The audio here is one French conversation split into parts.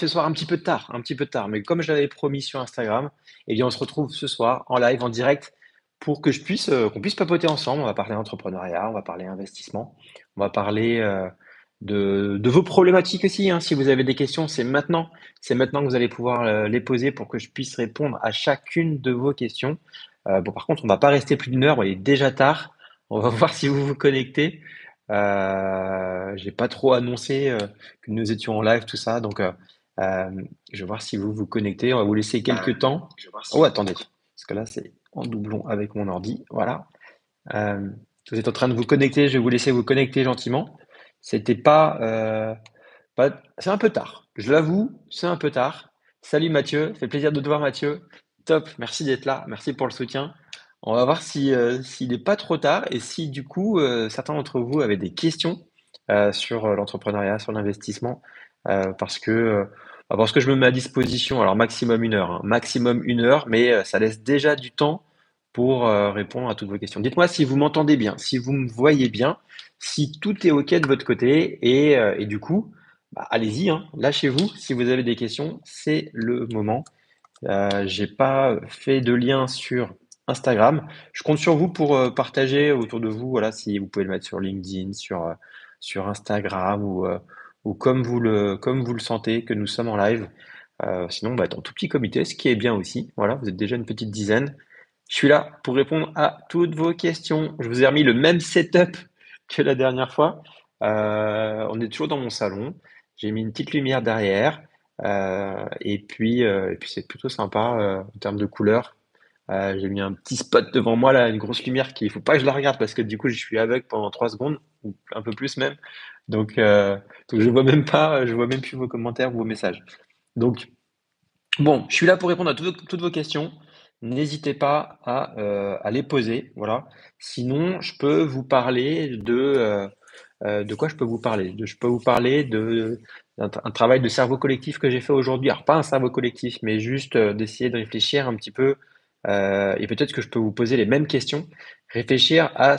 ce soir un petit peu tard, mais comme je l'avais promis sur Instagram, eh bien, on se retrouve ce soir en live, en direct, pour que qu'on puisse papoter ensemble. On va parler entrepreneuriat, on va parler investissement, on va parler de vos problématiques aussi, hein. Si vous avez des questions, c'est maintenant que vous allez pouvoir les poser pour que je puisse répondre à chacune de vos questions. Bon, par contre, on va pas rester plus d'une heure, il est déjà tard. On va voir si vous vous connectez. J'ai pas trop annoncé que nous étions en live, tout ça, donc je vais voir si vous vous connectez. On va vous laisser quelques temps. Oh, attendez, parce que là, c'est en doublon avec mon ordi. Voilà. Euh, Vous êtes en train de vous connecter, je vais vous laisser vous connecter gentiment. C'était c'est un peu tard. Je l'avoue, c'est un peu tard. Salut Mathieu, fait plaisir de te voir Mathieu. Top, merci d'être là, merci pour le soutien. On va voir si s'il n'est pas trop tard et si du coup certains d'entre vous avaient des questions sur l'entrepreneuriat, sur l'investissement, parce que je me mets à disposition. Alors maximum une heure, hein, maximum une heure, mais ça laisse déjà du temps pour répondre à toutes vos questions. Dites-moi si vous m'entendez bien, si vous me voyez bien, si tout est OK de votre côté et du coup, bah, allez-y, hein, lâchez-vous. Si vous avez des questions, c'est le moment. J'ai pas fait de lien sur Instagram. Je compte sur vous pour partager autour de vous. Voilà, si vous pouvez le mettre sur LinkedIn, sur Instagram ou comme vous le sentez, que nous sommes en live. Sinon, on va être en tout petit comité, ce qui est bien aussi. Voilà, vous êtes déjà une petite dizaine. Je suis là pour répondre à toutes vos questions. Je vous ai remis le même setup que la dernière fois. On est toujours dans mon salon. J'ai mis une petite lumière derrière. Et puis c'est plutôt sympa en termes de couleur. J'ai mis un petit spot devant moi là, une grosse lumière qui, il faut pas que je la regarde parce que du coup je suis aveugle pendant 3 secondes ou un peu plus même. Donc, euh, donc je vois même plus vos commentaires, vos messages. Donc bon, je suis là pour répondre à toutes vos questions. N'hésitez pas à les poser. Voilà. Sinon, je peux vous parler de quoi je peux vous parler? Je peux vous parler un travail de cerveau collectif que j'ai fait aujourd'hui. Alors, pas un cerveau collectif, mais juste d'essayer de réfléchir un petit peu. Et peut-être que je peux vous poser les mêmes questions. Réfléchir à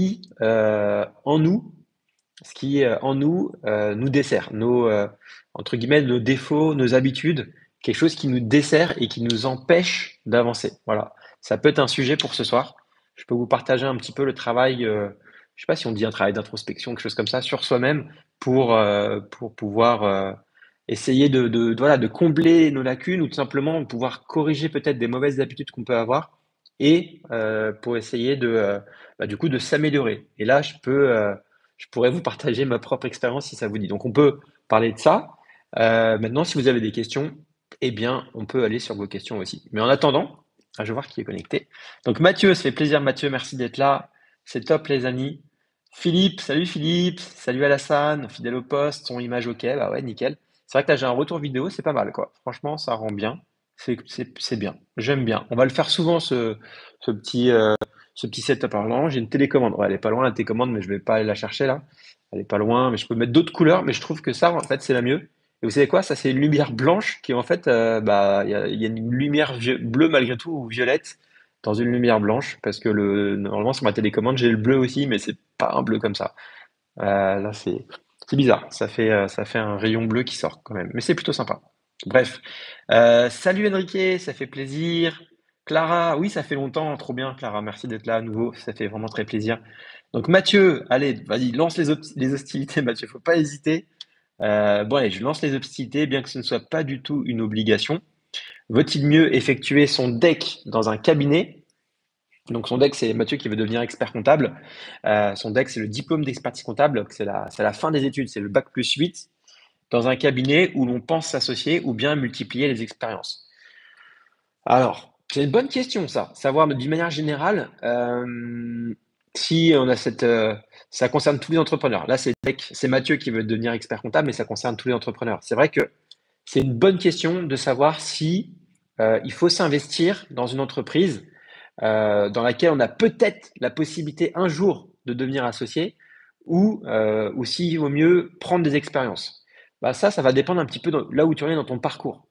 ce qui en nous nous dessert, entre guillemets, nos défauts, nos habitudes, quelque chose qui nous dessert et qui nous empêche d'avancer. Voilà. Ça peut être un sujet pour ce soir. Je peux vous partager un petit peu le travail, je sais pas si on dit un travail d'introspection, quelque chose comme ça, sur soi-même pour pouvoir essayer voilà, de combler nos lacunes ou tout simplement pouvoir corriger peut-être des mauvaises habitudes qu'on peut avoir et pour essayer du coup, de s'améliorer. Et là, je pourrais vous partager ma propre expérience si ça vous dit. Donc, on peut parler de ça. Maintenant, si vous avez des questions, eh bien, on peut aller sur vos questions aussi. Mais en attendant, je vais voir qui est connecté. Donc, Mathieu, ça fait plaisir, Mathieu, merci d'être là. C'est top, les amis. Philippe, salut Philippe, salut Alassane, fidèle au poste, son image OK, bah ouais, nickel. C'est vrai que là, j'ai un retour vidéo, c'est pas mal, quoi. Franchement, ça rend bien. C'est bien. J'aime bien. On va le faire souvent, ce petit, ce petit setup. Alors, normalement, j'ai une télécommande. Ouais, elle est pas loin, la télécommande, mais je vais pas aller la chercher là. Elle est pas loin, mais je peux mettre d'autres couleurs, mais je trouve que ça, en fait, c'est la mieux. Et vous savez quoi? Ça, c'est une lumière blanche qui, en fait, il y a une lumière bleue malgré tout, ou violette, dans une lumière blanche, parce que normalement, sur ma télécommande, j'ai le bleu aussi, mais c'est pas un bleu comme ça. Là, c'est bizarre. Ça fait un rayon bleu qui sort quand même, mais c'est plutôt sympa. Bref. Salut Enrique, ça fait plaisir. Clara, oui, ça fait longtemps, trop bien, Clara. Merci d'être là à nouveau, ça fait vraiment très plaisir. Donc Mathieu, allez, vas-y, lance les hostilités, Mathieu, faut pas hésiter. Bon, allez, je lance les hostilités, bien que ce ne soit pas du tout une obligation. Vaut-il mieux effectuer son deck dans un cabinet? Donc son deck, c'est Mathieu qui veut devenir expert comptable. Son deck, c'est le diplôme d'expertise comptable, c'est la fin des études, c'est le bac+8 dans un cabinet où l'on pense s'associer ou bien multiplier les expériences. Alors, c'est une bonne question ça, savoir d'une manière générale si on a ça concerne tous les entrepreneurs. Là, c'est Mathieu qui veut devenir expert comptable, mais ça concerne tous les entrepreneurs. C'est vrai que c'est une bonne question de savoir si il faut s'investir dans une entreprise dans laquelle on a peut-être la possibilité un jour de devenir associé ou s'il vaut mieux prendre des expériences. Bah ça va dépendre un petit peu de là où tu en es dans ton parcours.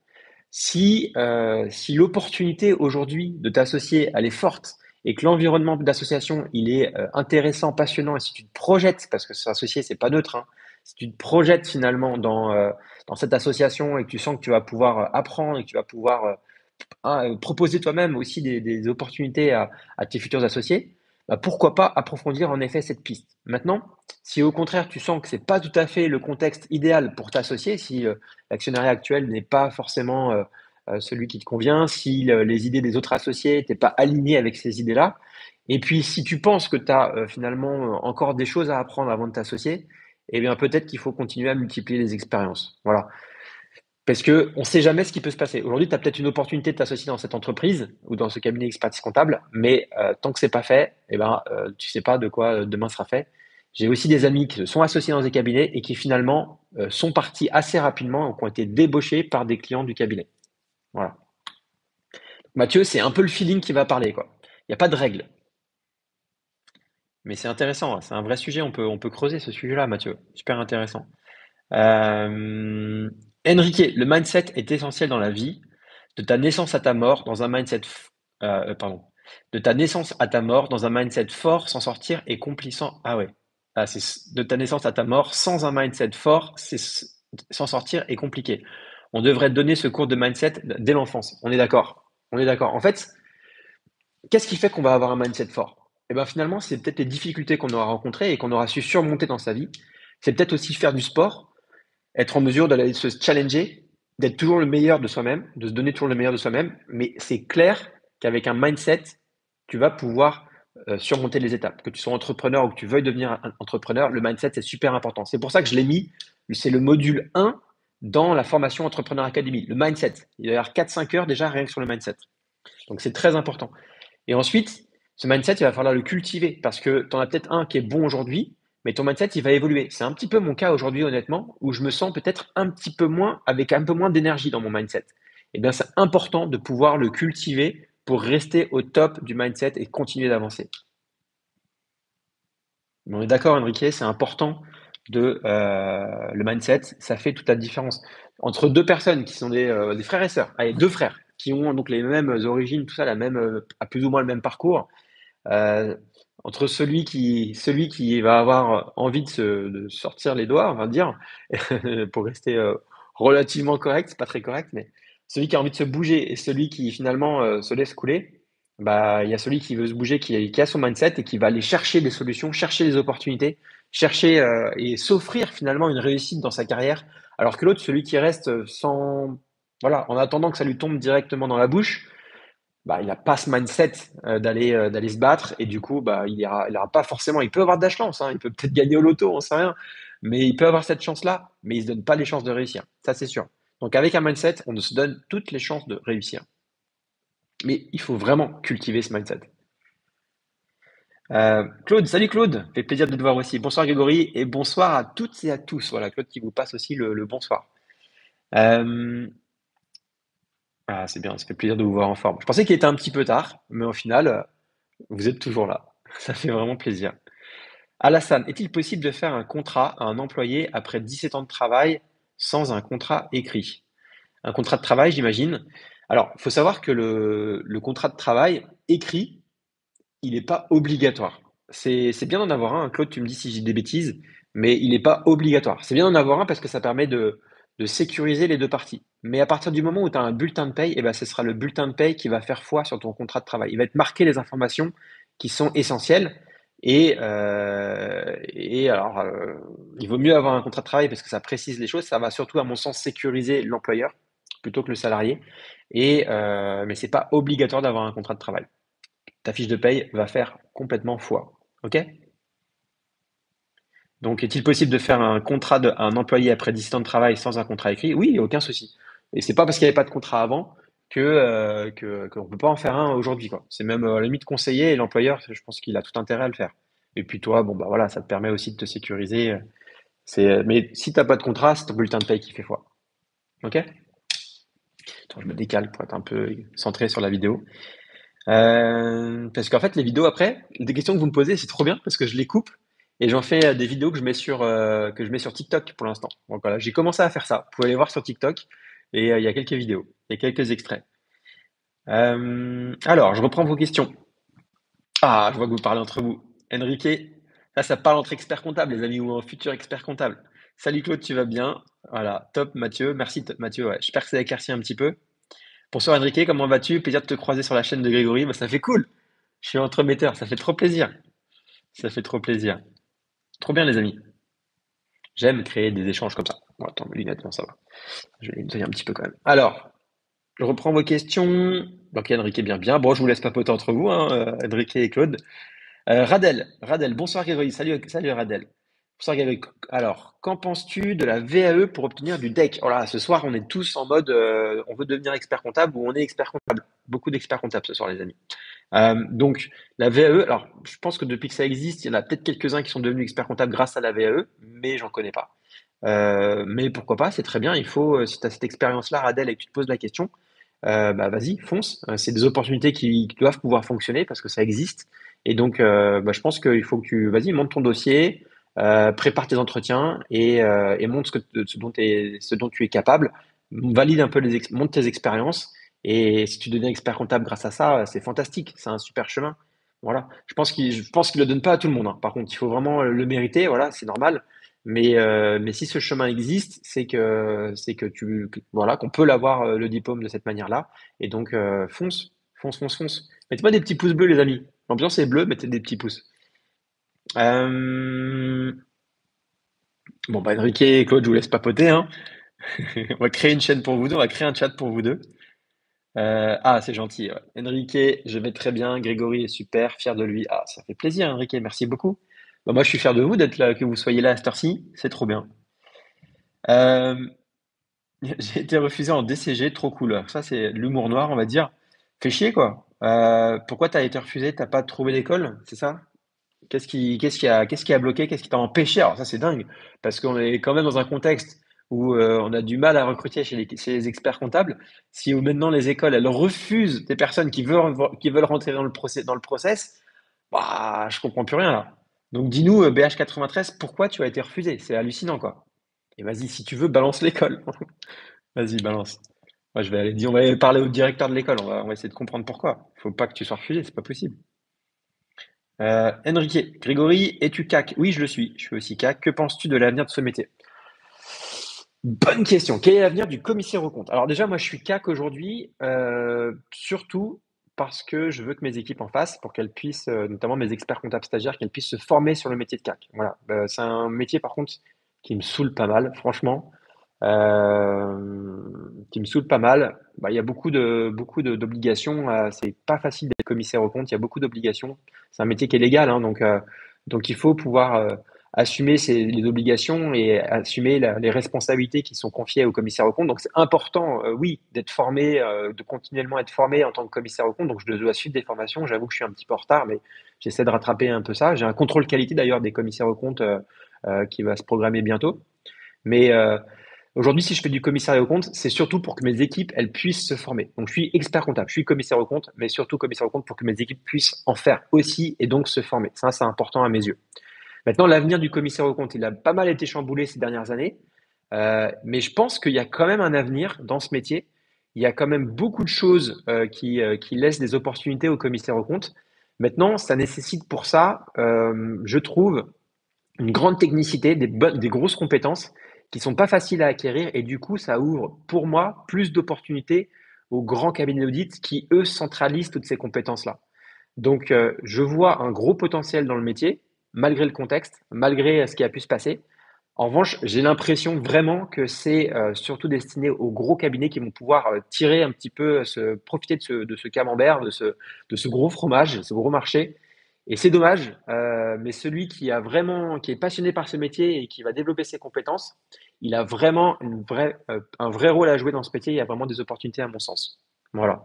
Si l'opportunité aujourd'hui de t'associer, elle est forte et que l'environnement d'association, il est intéressant, passionnant, et si tu te projettes, parce que s'associer, c'est pas neutre, hein, si tu te projettes finalement dans cette association et que tu sens que tu vas pouvoir apprendre et que tu vas pouvoir proposer toi-même aussi des opportunités à tes futurs associés, bah, pourquoi pas approfondir en effet cette piste. Maintenant, si au contraire tu sens que c'est pas tout à fait le contexte idéal pour t'associer, si l'actionnariat actuel n'est pas forcément celui qui te convient, si les idées des autres associés n'étaient pas alignées avec ces idées-là, et puis si tu penses que tu as finalement encore des choses à apprendre avant de t'associer, eh bien peut-être qu'il faut continuer à multiplier les expériences. Voilà. Parce que on sait jamais ce qui peut se passer. Aujourd'hui, tu as peut-être une opportunité de t'associer dans cette entreprise ou dans ce cabinet expertise comptable, mais tant que c'est pas fait, eh ben, tu sais pas de quoi demain sera fait. J'ai aussi des amis qui se sont associés dans des cabinets et qui finalement sont partis assez rapidement ou qui ont été débauchés par des clients du cabinet. Voilà. Mathieu, c'est un peu le feeling qui va parler, quoi. Il n'y a pas de règle. Mais c'est intéressant, hein. C'est un vrai sujet. On peut creuser ce sujet-là, Mathieu. Super intéressant. Euh, Enrique, le mindset est essentiel dans la vie. De ta naissance à ta mort, dans un pardon. De ta naissance à ta mort, dans un mindset fort, s'en sortir est compliçant. Ah ouais. Ah, c'est de ta naissance à ta mort, sans un mindset fort, s'en sortir est compliqué. On devrait donner ce cours de mindset dès l'enfance. On est d'accord. On est d'accord. En fait, qu'est-ce qui fait qu'on va avoir un mindset fort? Eh bien, finalement, c'est peut-être les difficultés qu'on aura rencontrées et qu'on aura su surmonter dans sa vie. C'est peut-être aussi faire du sport, être en mesure d'aller se challenger, d'être toujours le meilleur de soi-même, de se donner toujours le meilleur de soi-même. Mais c'est clair qu'avec un mindset, tu vas pouvoir surmonter les étapes. Que tu sois entrepreneur ou que tu veuilles devenir un entrepreneur, le mindset, c'est super important. C'est pour ça que je l'ai mis, c'est le module 1 dans la formation Entrepreneur Academy, le mindset. Il va y avoir 4-5 heures déjà rien que sur le mindset. Donc c'est très important. Et ensuite, ce mindset, il va falloir le cultiver parce que tu en as peut-être un qui est bon aujourd'hui, mais ton mindset, il va évoluer. C'est un petit peu mon cas aujourd'hui, honnêtement, où je me sens peut-être un petit peu moins, avec un peu moins d'énergie dans mon mindset. Eh bien, c'est important de pouvoir le cultiver pour rester au top du mindset et continuer d'avancer. On est d'accord, Enrique, c'est important le mindset, ça fait toute la différence. Entre deux personnes qui sont des frères et sœurs, allez, deux frères, qui ont donc les mêmes origines, tout ça, à plus ou moins le même parcours, euh, entre celui qui va avoir envie de sortir les doigts, on va dire, pour rester relativement correct, c'est pas très correct, mais celui qui a envie de se bouger et celui qui finalement se laisse couler, bah il y a celui qui veut se bouger, qui a son mindset et qui va aller chercher des solutions, chercher des opportunités, chercher et s'offrir finalement une réussite dans sa carrière, alors que l'autre, celui qui reste sans, voilà, en attendant que ça lui tombe directement dans la bouche, bah, il n'a pas ce mindset d'aller se battre et du coup, bah, il ira pas forcément. Il peut avoir de la chance, hein, il peut peut-être gagner au loto, on sait rien, mais il peut avoir cette chance-là, mais il se donne pas les chances de réussir. Ça, c'est sûr. Donc, avec un mindset, on se donne toutes les chances de réussir. Mais il faut vraiment cultiver ce mindset. Claude, salut Claude, fait plaisir de te voir aussi. Bonsoir Grégory et bonsoir à toutes et à tous. Voilà, Claude qui vous passe aussi le bonsoir. Euh, c'est bien, ça fait plaisir de vous voir en forme. Je pensais qu'il était un petit peu tard, mais au final, vous êtes toujours là. Ça fait vraiment plaisir. Alassane, est-il possible de faire un contrat à un employé après 17 ans de travail sans un contrat écrit? Un contrat de travail, j'imagine. Alors, il faut savoir que le contrat de travail écrit, il n'est pas obligatoire. C'est bien d'en avoir un, hein. Claude, tu me dis si j'ai des bêtises, mais il n'est pas obligatoire. C'est bien d'en avoir un parce que ça permet de sécuriser les deux parties. Mais à partir du moment où tu as un bulletin de paye, eh ben, ce sera le bulletin de paye qui va faire foi sur ton contrat de travail. Il va être marqué les informations qui sont essentielles. Et alors, il vaut mieux avoir un contrat de travail parce que ça précise les choses. Ça va surtout, à mon sens, sécuriser l'employeur plutôt que le salarié. Mais c'est pas obligatoire d'avoir un contrat de travail. Ta fiche de paye va faire complètement foi. OK? Donc, est-il possible de faire un contrat un employé après 17 ans de travail sans un contrat écrit? Oui, aucun souci. Et c'est pas parce qu'il n'y avait pas de contrat avant qu'on peut pas en faire un aujourd'hui, quoi. C'est même à la limite conseillé et l'employeur, je pense qu'il a tout intérêt à le faire. Et puis toi, bon bah voilà, ça te permet aussi de te sécuriser. Mais si t'as pas de contrat, c'est ton bulletin de paye qui fait foi. OK? Attends, je me décale pour être un peu centré sur la vidéo. Parce qu'en fait, les vidéos après, des questions que vous me posez, c'est trop bien parce que je les coupe et j'en fais des vidéos que je mets sur TikTok pour l'instant. Donc voilà, j'ai commencé à faire ça. Vous pouvez aller voir sur TikTok et il y a quelques vidéos, il y a quelques extraits. Alors, je reprends vos questions. Ah, je vois que vous parlez entre vous. Enrique, ça parle entre experts comptables, les amis, ou un futur expert comptable. Salut Claude, tu vas bien? Voilà, top Mathieu. Merci Mathieu, ouais. J'espère que ça a éclairci un petit peu. Bonsoir Enrique, comment vas-tu? Plaisir de te croiser sur la chaîne de Grégory. Bah, ça fait cool. Je suis entremetteur, ça fait trop plaisir. Ça fait trop plaisir. Trop bien les amis. J'aime créer des échanges comme ça. Bon, attends, mes lunettes, non, ça va. Je vais les nettoyer un petit peu quand même. Alors, je reprends vos questions. Donc Enrique, bien, bien. Bon, je vous laisse papoter entre vous, hein, Enrique et Claude. Radel, bonsoir Grégory, salut Radel. Bonsoir Grégory. Alors, qu'en penses-tu de la VAE pour obtenir du DEC? Voilà, ce soir on est tous en mode on veut devenir expert comptable ou on est expert comptable. Beaucoup d'experts comptables ce soir les amis. Donc la VAE, alors je pense que depuis que ça existe, il y en a peut-être quelques-uns qui sont devenus experts comptables grâce à la VAE, mais j'en connais pas. Mais pourquoi pas, c'est très bien. Il faut, si tu as cette expérience-là, Radel, et que tu te poses la question, bah vas-y, fonce. C'est des opportunités qui doivent pouvoir fonctionner parce que ça existe. Et donc, bah, je pense qu'il faut que tu, vas-y, monte ton dossier, prépare tes entretiens et montre ce dont tu es capable. Valide un peu monte tes expériences. Et si tu deviens expert comptable grâce à ça, c'est fantastique. C'est un super chemin. Voilà. Je pense qu'il le donne pas à tout le monde, hein. Par contre, il faut vraiment le mériter. Voilà, c'est normal. Mais si ce chemin existe, voilà, qu'on peut l'avoir le diplôme de cette manière-là. Et donc, fonce. Mettez-moi des petits pouces bleus, les amis. L'ambiance est bleue, mettez des petits pouces. Euh, Bon, bah, Enrique et Claude, je vous laisse papoter, hein. On va créer une chaîne pour vous deux, on va créer un chat pour vous deux. C'est gentil, ouais. Enrique, je vais très bien. Grégory est super, fier de lui. Ah, ça fait plaisir, Enrique, merci beaucoup. Bah, moi, je suis fier de vous d'être là, que vous soyez là à cette heure-ci. C'est trop bien. Euh, J'ai été refusé en DCG, trop cool. Alors ça, c'est de l'humour noir, on va dire. Fait chier, quoi. Pourquoi t'as été refusé? T'as pas trouvé d'école, c'est ça? Qu'est-ce qui a bloqué? Qu'est-ce qui t'a empêché? Alors ça, c'est dingue, parce qu'on est quand même dans un contexte où on a du mal à recruter chez les experts comptables. Si maintenant les écoles, elles refusent des personnes qui veulent rentrer dans le process, bah, je comprends plus rien là. Donc dis-nous, BH93, pourquoi tu as été refusé? C'est hallucinant, quoi. Et vas-y, si tu veux, balance l'école. Vas-y, balance. Moi, on va aller parler au directeur de l'école. On va essayer de comprendre pourquoi. Faut pas que tu sois refusé, c'est pas possible. Enrique, Grégory, es-tu CAC? Oui, je le suis. Je suis aussi CAC. Que penses-tu de l'avenir de ce métier? Bonne question. Quel est l'avenir du commissaire aux comptes? Alors déjà, moi, je suis CAC aujourd'hui, surtout parce que je veux que mes équipes en face, pour qu'elles puissent, notamment mes experts comptables stagiaires, qu'elles puissent se former sur le métier de CAC. Voilà. C'est un métier, par contre, qui me saoule pas mal, franchement. Qui me saoule pas mal. Bah, il y a d'obligations. C'est pas facile d'être commissaire aux comptes. Il y a beaucoup d'obligations. C'est un métier qui est légal, hein, donc il faut pouvoir assumer les obligations et assumer les responsabilités qui sont confiées au commissaire aux comptes. Donc c'est important, oui, d'être formé, de continuellement être formé en tant que commissaire aux comptes. Donc je dois suivre des formations. J'avoue que je suis un petit peu en retard, mais j'essaie de rattraper un peu ça. J'ai un contrôle qualité d'ailleurs des commissaires aux comptes qui va se programmer bientôt. Mais aujourd'hui, si je fais du commissariat aux comptes, c'est surtout pour que mes équipes, elles puissent se former. Donc, je suis expert comptable, je suis commissaire aux comptes, mais surtout commissaire aux comptes pour que mes équipes puissent en faire aussi et donc se former. Ça, c'est important à mes yeux. Maintenant, l'avenir du commissaire aux comptes, il a pas mal été chamboulé ces dernières années, mais je pense qu'il y a quand même un avenir dans ce métier. Il y a quand même beaucoup de choses qui laissent des opportunités aux commissaires aux comptes. Maintenant, ça nécessite pour ça, je trouve, une grande technicité, des grosses compétences qui sont pas faciles à acquérir et du coup, ça ouvre pour moi plus d'opportunités aux grands cabinets d'audit qui, eux, centralisent toutes ces compétences-là. Donc, je vois un gros potentiel dans le métier, malgré le contexte, malgré ce qui a pu se passer. En revanche, j'ai l'impression vraiment que c'est surtout destiné aux gros cabinets qui vont pouvoir tirer un petit peu, profiter de ce camembert, de ce gros fromage, ce gros marché. Et c'est dommage, mais celui qui est passionné par ce métier et qui va développer ses compétences, il a vraiment un vrai rôle à jouer dans ce métier. Il y a vraiment des opportunités à mon sens. Voilà,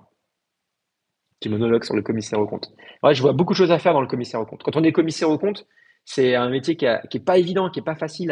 petit monologue sur le commissaire aux comptes. Ouais, je vois beaucoup de choses à faire dans le commissaire aux comptes. Quand on est commissaire aux comptes, c'est un métier qui est pas évident, qui est pas facile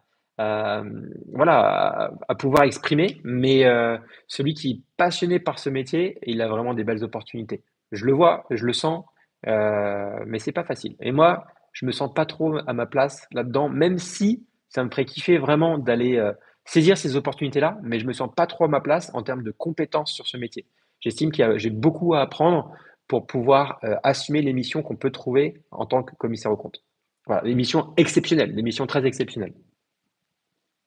à, voilà, à pouvoir exprimer, mais celui qui est passionné par ce métier, il a vraiment des belles opportunités. Je le vois, je le sens, mais c'est pas facile. Et moi, je me sens pas trop à ma place là-dedans, même si ça me ferait kiffer vraiment d'aller saisir ces opportunités-là, mais je me sens pas trop à ma place en termes de compétences sur ce métier. J'estime j'ai beaucoup à apprendre pour pouvoir assumer les missions qu'on peut trouver en tant que commissaire aux comptes. Voilà, des missions exceptionnelles, des missions très exceptionnelles.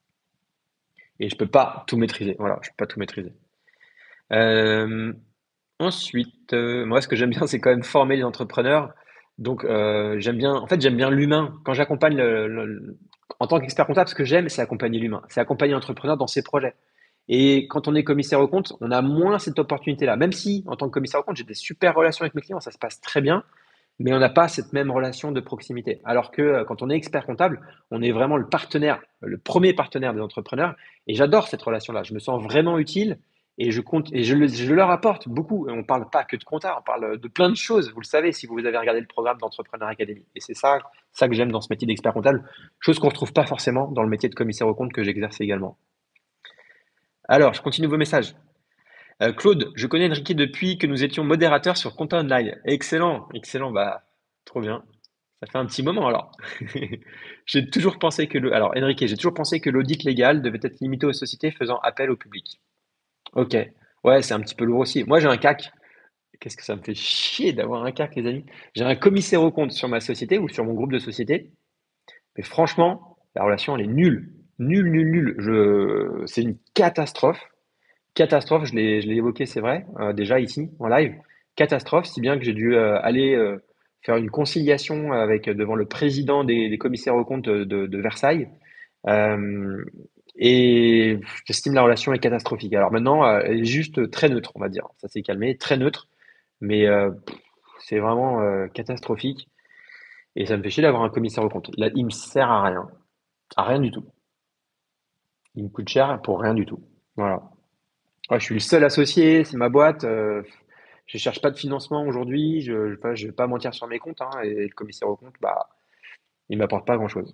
Et je peux pas tout maîtriser. Voilà, je peux pas tout maîtriser. Euh, Ensuite, moi, ce que j'aime bien, c'est quand même former les entrepreneurs. Donc, j'aime bien, en fait, j'aime bien l'humain. Quand j'accompagne en tant qu'expert comptable, ce que j'aime, c'est accompagner l'humain. C'est accompagner l'entrepreneur dans ses projets. Et quand on est commissaire aux comptes, on a moins cette opportunité-là. Même si, en tant que commissaire aux comptes, j'ai des super relations avec mes clients, ça se passe très bien, mais on n'a pas cette même relation de proximité. Alors que quand on est expert comptable, on est vraiment le partenaire, le premier partenaire des entrepreneurs. Et j'adore cette relation-là. Je me sens vraiment utile et je compte et je leur apporte beaucoup. Et on parle pas que de compta, on parle de plein de choses. Vous le savez si vous avez regardé le programme d'Entrepreneur Academy. Et c'est ça que j'aime dans ce métier d'expert comptable, chose qu'on retrouve pas forcément dans le métier de commissaire aux comptes que j'exerce également. Alors, je continue vos messages. Claude, je connais Enrique depuis que nous étions modérateurs sur Compta Online. Excellent, excellent, bah, trop bien. Ça fait un petit moment alors. J'ai toujours pensé que alors Enrique, j'ai toujours pensé que l'audit légal devait être limité aux sociétés faisant appel au public. Ok, ouais, c'est un petit peu lourd aussi. Moi, j'ai un CAC. Qu'est-ce que ça me fait chier d'avoir un CAC, les amis? J'ai un commissaire aux comptes sur ma société ou sur mon groupe de société, mais franchement, la relation, elle est nulle. Nulle, nulle, nulle. C'est une catastrophe. Catastrophe, je l'ai évoqué, c'est vrai, déjà ici, en live. Catastrophe, si bien que j'ai dû aller faire une conciliation avec devant le président des commissaires aux comptes de Versailles. Euh, et j'estime la relation est catastrophique. Alors maintenant, elle est juste très neutre, on va dire. Ça s'est calmé, très neutre, mais c'est vraiment catastrophique. Et ça me fait chier d'avoir un commissaire aux comptes. Il me sert à rien du tout. Il me coûte cher pour rien du tout. Voilà. Ouais, je suis le seul associé, c'est ma boîte. Je cherche pas de financement aujourd'hui. Je vais pas mentir sur mes comptes, hein, et le commissaire aux comptes, bah, il m'apporte pas grand-chose.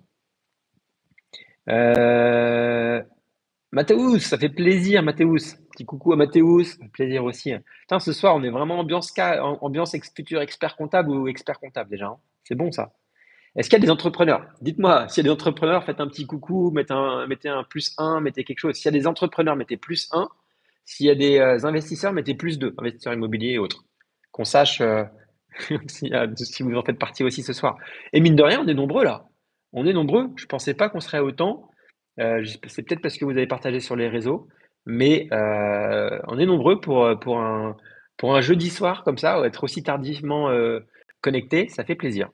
Euh, Mathéus, ça fait plaisir, Mathéus. Petit coucou à Mathéus, ça fait plaisir aussi. Putain, ce soir, on est vraiment ambiance futur expert comptable ou expert comptable déjà, hein. C'est bon ça. Est-ce qu'il y a des entrepreneurs? Dites-moi, s'il y a des entrepreneurs, faites un petit coucou, mettez un plus un, mettez quelque chose. S'il y a des entrepreneurs, mettez plus un. S'il y a des investisseurs, mettez plus 2, investisseurs immobiliers et autres. Qu'on sache si vous en faites partie aussi ce soir. Et mine de rien, on est nombreux là. On est nombreux. Je pensais pas qu'on serait autant. C'est peut-être parce que vous avez partagé sur les réseaux, mais on est nombreux pour un jeudi soir comme ça, être aussi tardivement connecté, ça fait plaisir.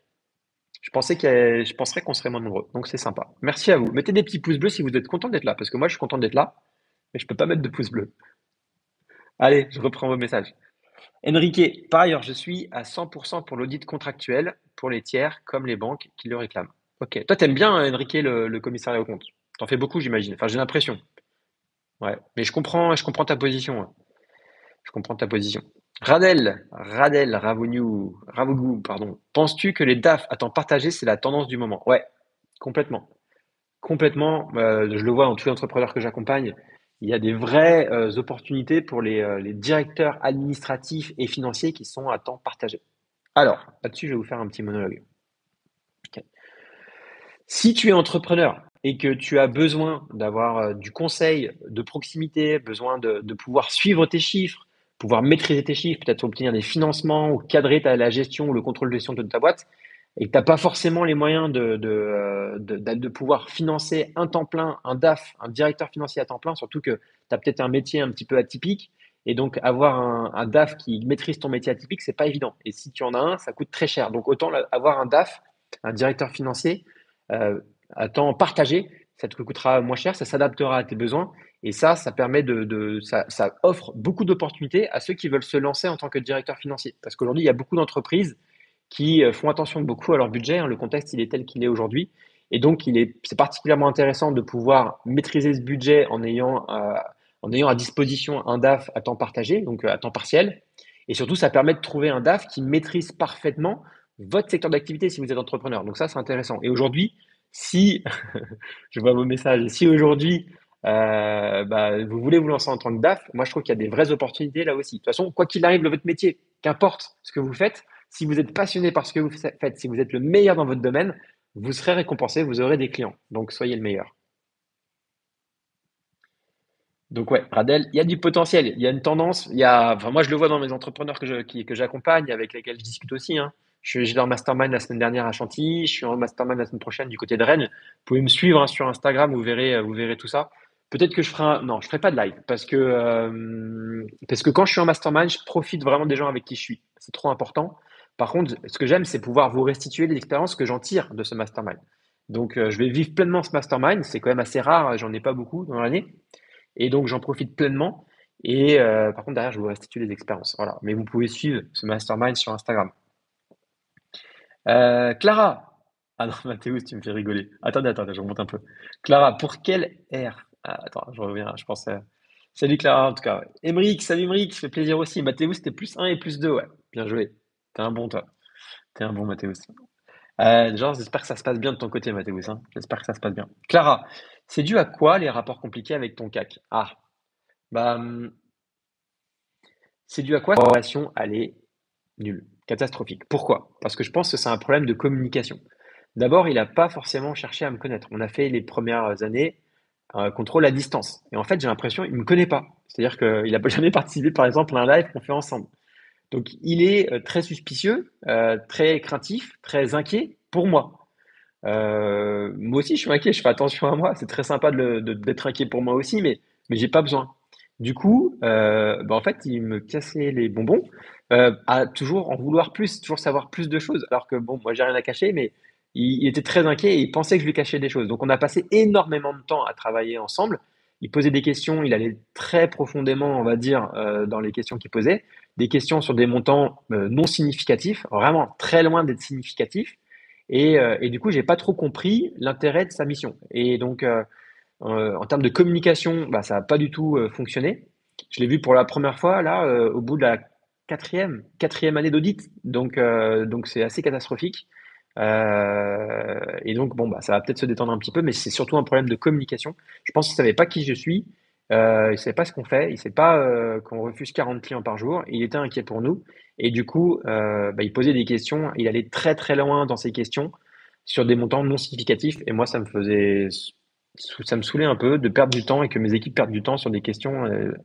Je penserais qu'on serait moins nombreux, donc c'est sympa. Merci à vous. Mettez des petits pouces bleus si vous êtes content d'être là, parce que moi je suis content d'être là, mais je peux pas mettre de pouces bleus. Allez, je reprends vos messages. Enrique, par ailleurs, je suis à 100% pour l'audit contractuel pour les tiers comme les banques qui le réclament. Ok. Toi, t'aimes bien, Enrique, le commissariat aux comptes. T'en fais beaucoup, j'imagine. Enfin, j'ai l'impression. Ouais. Mais je comprends ta position, ouais. Je comprends ta position. Radel, Ravogou, pardon. Penses-tu que les DAF à temps partagé, c'est la tendance du moment? Ouais, complètement. Complètement. Je le vois dans tous les entrepreneurs que j'accompagne. Il y a des vraies opportunités pour les directeurs administratifs et financiers qui sont à temps partagé. Alors, là-dessus, je vais vous faire un petit monologue. Ok. Si tu es entrepreneur et que tu as besoin d'avoir du conseil de proximité, besoin de pouvoir suivre tes chiffres, pouvoir maîtriser tes chiffres, peut-être obtenir des financements ou cadrer la gestion ou le contrôle de gestion de ta boîte, et que tu n'as pas forcément les moyens de pouvoir financer un temps plein, un DAF, un directeur financier à temps plein, surtout que tu as peut-être un métier un petit peu atypique, et donc avoir un DAF qui maîtrise ton métier atypique, c'est pas évident. Et si tu en as un, ça coûte très cher. Donc autant avoir un DAF, un directeur financier, euh, à temps partagé, ça te coûtera moins cher, ça s'adaptera à tes besoins, et ça permet ça offre beaucoup d'opportunités à ceux qui veulent se lancer en tant que directeur financier. Parce qu'aujourd'hui, il y a beaucoup d'entreprises qui font attention beaucoup à leur budget, hein. Le contexte, il est tel qu'il est aujourd'hui. Et donc, c'est particulièrement intéressant de pouvoir maîtriser ce budget en ayant à disposition un DAF à temps partagé, donc à temps partiel. Et surtout, ça permet de trouver un DAF qui maîtrise parfaitement votre secteur d'activité si vous êtes entrepreneur. Donc ça, c'est intéressant. Et aujourd'hui, si, je vois vos messages, si aujourd'hui, bah, vous voulez vous lancer en tant que DAF, moi, je trouve qu'il y a des vraies opportunités là aussi. De toute façon, quoi qu'il arrive de votre métier, qu'importe ce que vous faites, si vous êtes passionné par ce que vous faites, si vous êtes le meilleur dans votre domaine, vous serez récompensé, vous aurez des clients. Donc, soyez le meilleur. Donc, ouais, Radel, il y a du potentiel, il y a une tendance. Enfin, moi, je le vois dans mes entrepreneurs que j'accompagne, avec lesquels je discute aussi, hein. J'ai leur mastermind la semaine dernière à Chantilly, je suis en mastermind la semaine prochaine du côté de Rennes. Vous pouvez me suivre, hein, sur Instagram, vous verrez tout ça. Peut-être que non, je ferai pas de live parce que quand je suis en mastermind, je profite vraiment des gens avec qui je suis. C'est trop important. Par contre, ce que j'aime, c'est pouvoir vous restituer les expériences que j'en tire de ce mastermind. Donc, je vais vivre pleinement ce mastermind. C'est quand même assez rare, j'en ai pas beaucoup dans l'année. Et donc, j'en profite pleinement. Et par contre, derrière, je vous restitue les expériences. Voilà. Mais vous pouvez suivre ce mastermind sur Instagram. Clara. Ah non, Mathéus, tu me fais rigoler. Attendez, je remonte un peu. Clara, pour quelle ère? Ah, attends, je reviens, je pense. Salut Clara, en tout cas. Ouais. Émeric, salut Émeric, ça fait plaisir aussi. Mathéus, c'était plus un et plus 2, ouais. Bien joué. T'es un bon, toi. T'es un bon, Mathéus. Genre, j'espère que ça se passe bien de ton côté, Mathéus, hein. J'espère que ça se passe bien. Clara, c'est dû à quoi les rapports compliqués avec ton CAC? Ah, bah, c'est dû à quoi? La relation, elle est nulle, catastrophique. Pourquoi? Parce que je pense que c'est un problème de communication. D'abord, il n'a pas forcément cherché à me connaître. On a fait les premières années contrôle à distance. Et en fait, j'ai l'impression qu'il ne me connaît pas. C'est-à-dire qu'il n'a jamais participé, par exemple, à un live qu'on fait ensemble. Donc, il est très suspicieux, très craintif, très inquiet pour moi. Moi aussi, je suis inquiet, je fais attention à moi. C'est très sympa d'être inquiet pour moi aussi, mais j'ai pas besoin. Du coup, bah, en fait, il me cassait les bonbons à toujours en vouloir plus, toujours savoir plus de choses. Alors que bon, moi, j'ai rien à cacher, mais il était très inquiet et il pensait que je lui cachais des choses. Donc, on a passé énormément de temps à travailler ensemble. Il posait des questions, il allait très profondément, on va dire, dans les questions qu'il posait. Des questions sur des montants non significatifs, vraiment très loin d'être significatifs. Et du coup, j'ai pas trop compris l'intérêt de sa mission. Et donc, en termes de communication, bah, ça n'a pas du tout fonctionné. Je l'ai vu pour la première fois là, au bout de la quatrième année d'audit. Donc c'est assez catastrophique. Et donc, bon, bah, ça va peut-être se détendre un petit peu, mais c'est surtout un problème de communication. Je pense qu'il ne savait pas qui je suis, il ne savait pas ce qu'on fait, il ne savait pas qu'on refuse 40 clients par jour. Il était inquiet pour nous. Et du coup, bah, il posait des questions, il allait très très loin dans ses questions sur des montants non significatifs. Et moi, ça me saoulait un peu de perdre du temps et que mes équipes perdent du temps sur des questions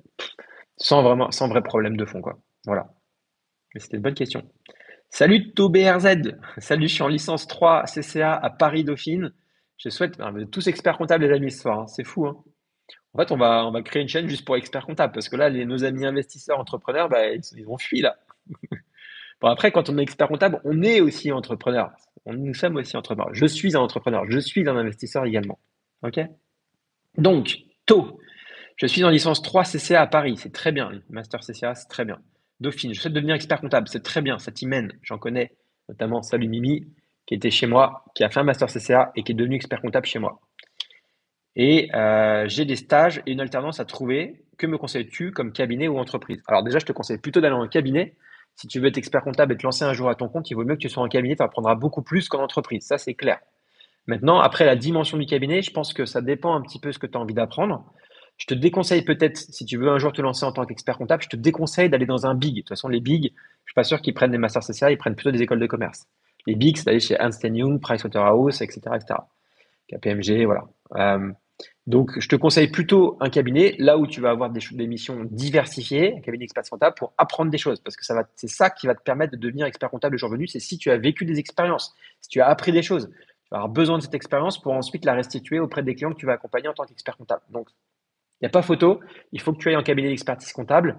sans vrai problème de fond, quoi. Voilà. Mais c'était une bonne question. Salut ToBRZ. Salut, je suis en licence 3 CCA à Paris Dauphine. Je souhaite, vous êtes tous experts comptables les amis ce soir, hein. C'est fou, hein. En fait, on va créer une chaîne juste pour experts comptables parce que là, nos amis investisseurs, entrepreneurs, bah, ils ont fui là. Bon, après, quand on est expert comptable, on est aussi entrepreneur. Nous sommes aussi entrepreneurs. Je suis un entrepreneur. Je suis un investisseur également. OK? Donc, taux. Je suis en licence 3 CCA à Paris. C'est très bien. Master CCA, c'est très bien. Dauphine. Je souhaite devenir expert comptable. C'est très bien. Ça t'y mène. J'en connais notamment Salut Mimi, qui était chez moi, qui a fait un Master CCA et qui est devenu expert comptable chez moi. Et j'ai des stages et une alternance à trouver. Que me conseilles-tu comme cabinet ou entreprise? Alors déjà, je te conseille plutôt d'aller en cabinet. Si tu veux être expert comptable et te lancer un jour à ton compte, il vaut mieux que tu sois en cabinet, tu apprendras beaucoup plus qu'en entreprise. Ça, c'est clair. Maintenant, après la dimension du cabinet, je pense que ça dépend un petit peu de ce que tu as envie d'apprendre. Je te déconseille peut-être, si tu veux un jour te lancer en tant qu'expert comptable, je te déconseille d'aller dans un big. De toute façon, les big, je suis pas sûr qu'ils prennent des masters CCA, ils prennent plutôt des écoles de commerce. Les big, c'est d'aller chez Ernst Young, Pricewaterhouse, etc., etc. KPMG, voilà. Euh, donc, je te conseille plutôt un cabinet, là où tu vas avoir des missions diversifiées, un cabinet expert comptable, pour apprendre des choses. Parce que c'est ça qui va te permettre de devenir expert comptable le jour venu, c'est si tu as vécu des expériences, si tu as appris des choses. Tu vas avoir besoin de cette expérience pour ensuite la restituer auprès des clients que tu vas accompagner en tant qu'expert comptable. Donc, il n'y a pas photo, il faut que tu ailles en cabinet d'expertise comptable.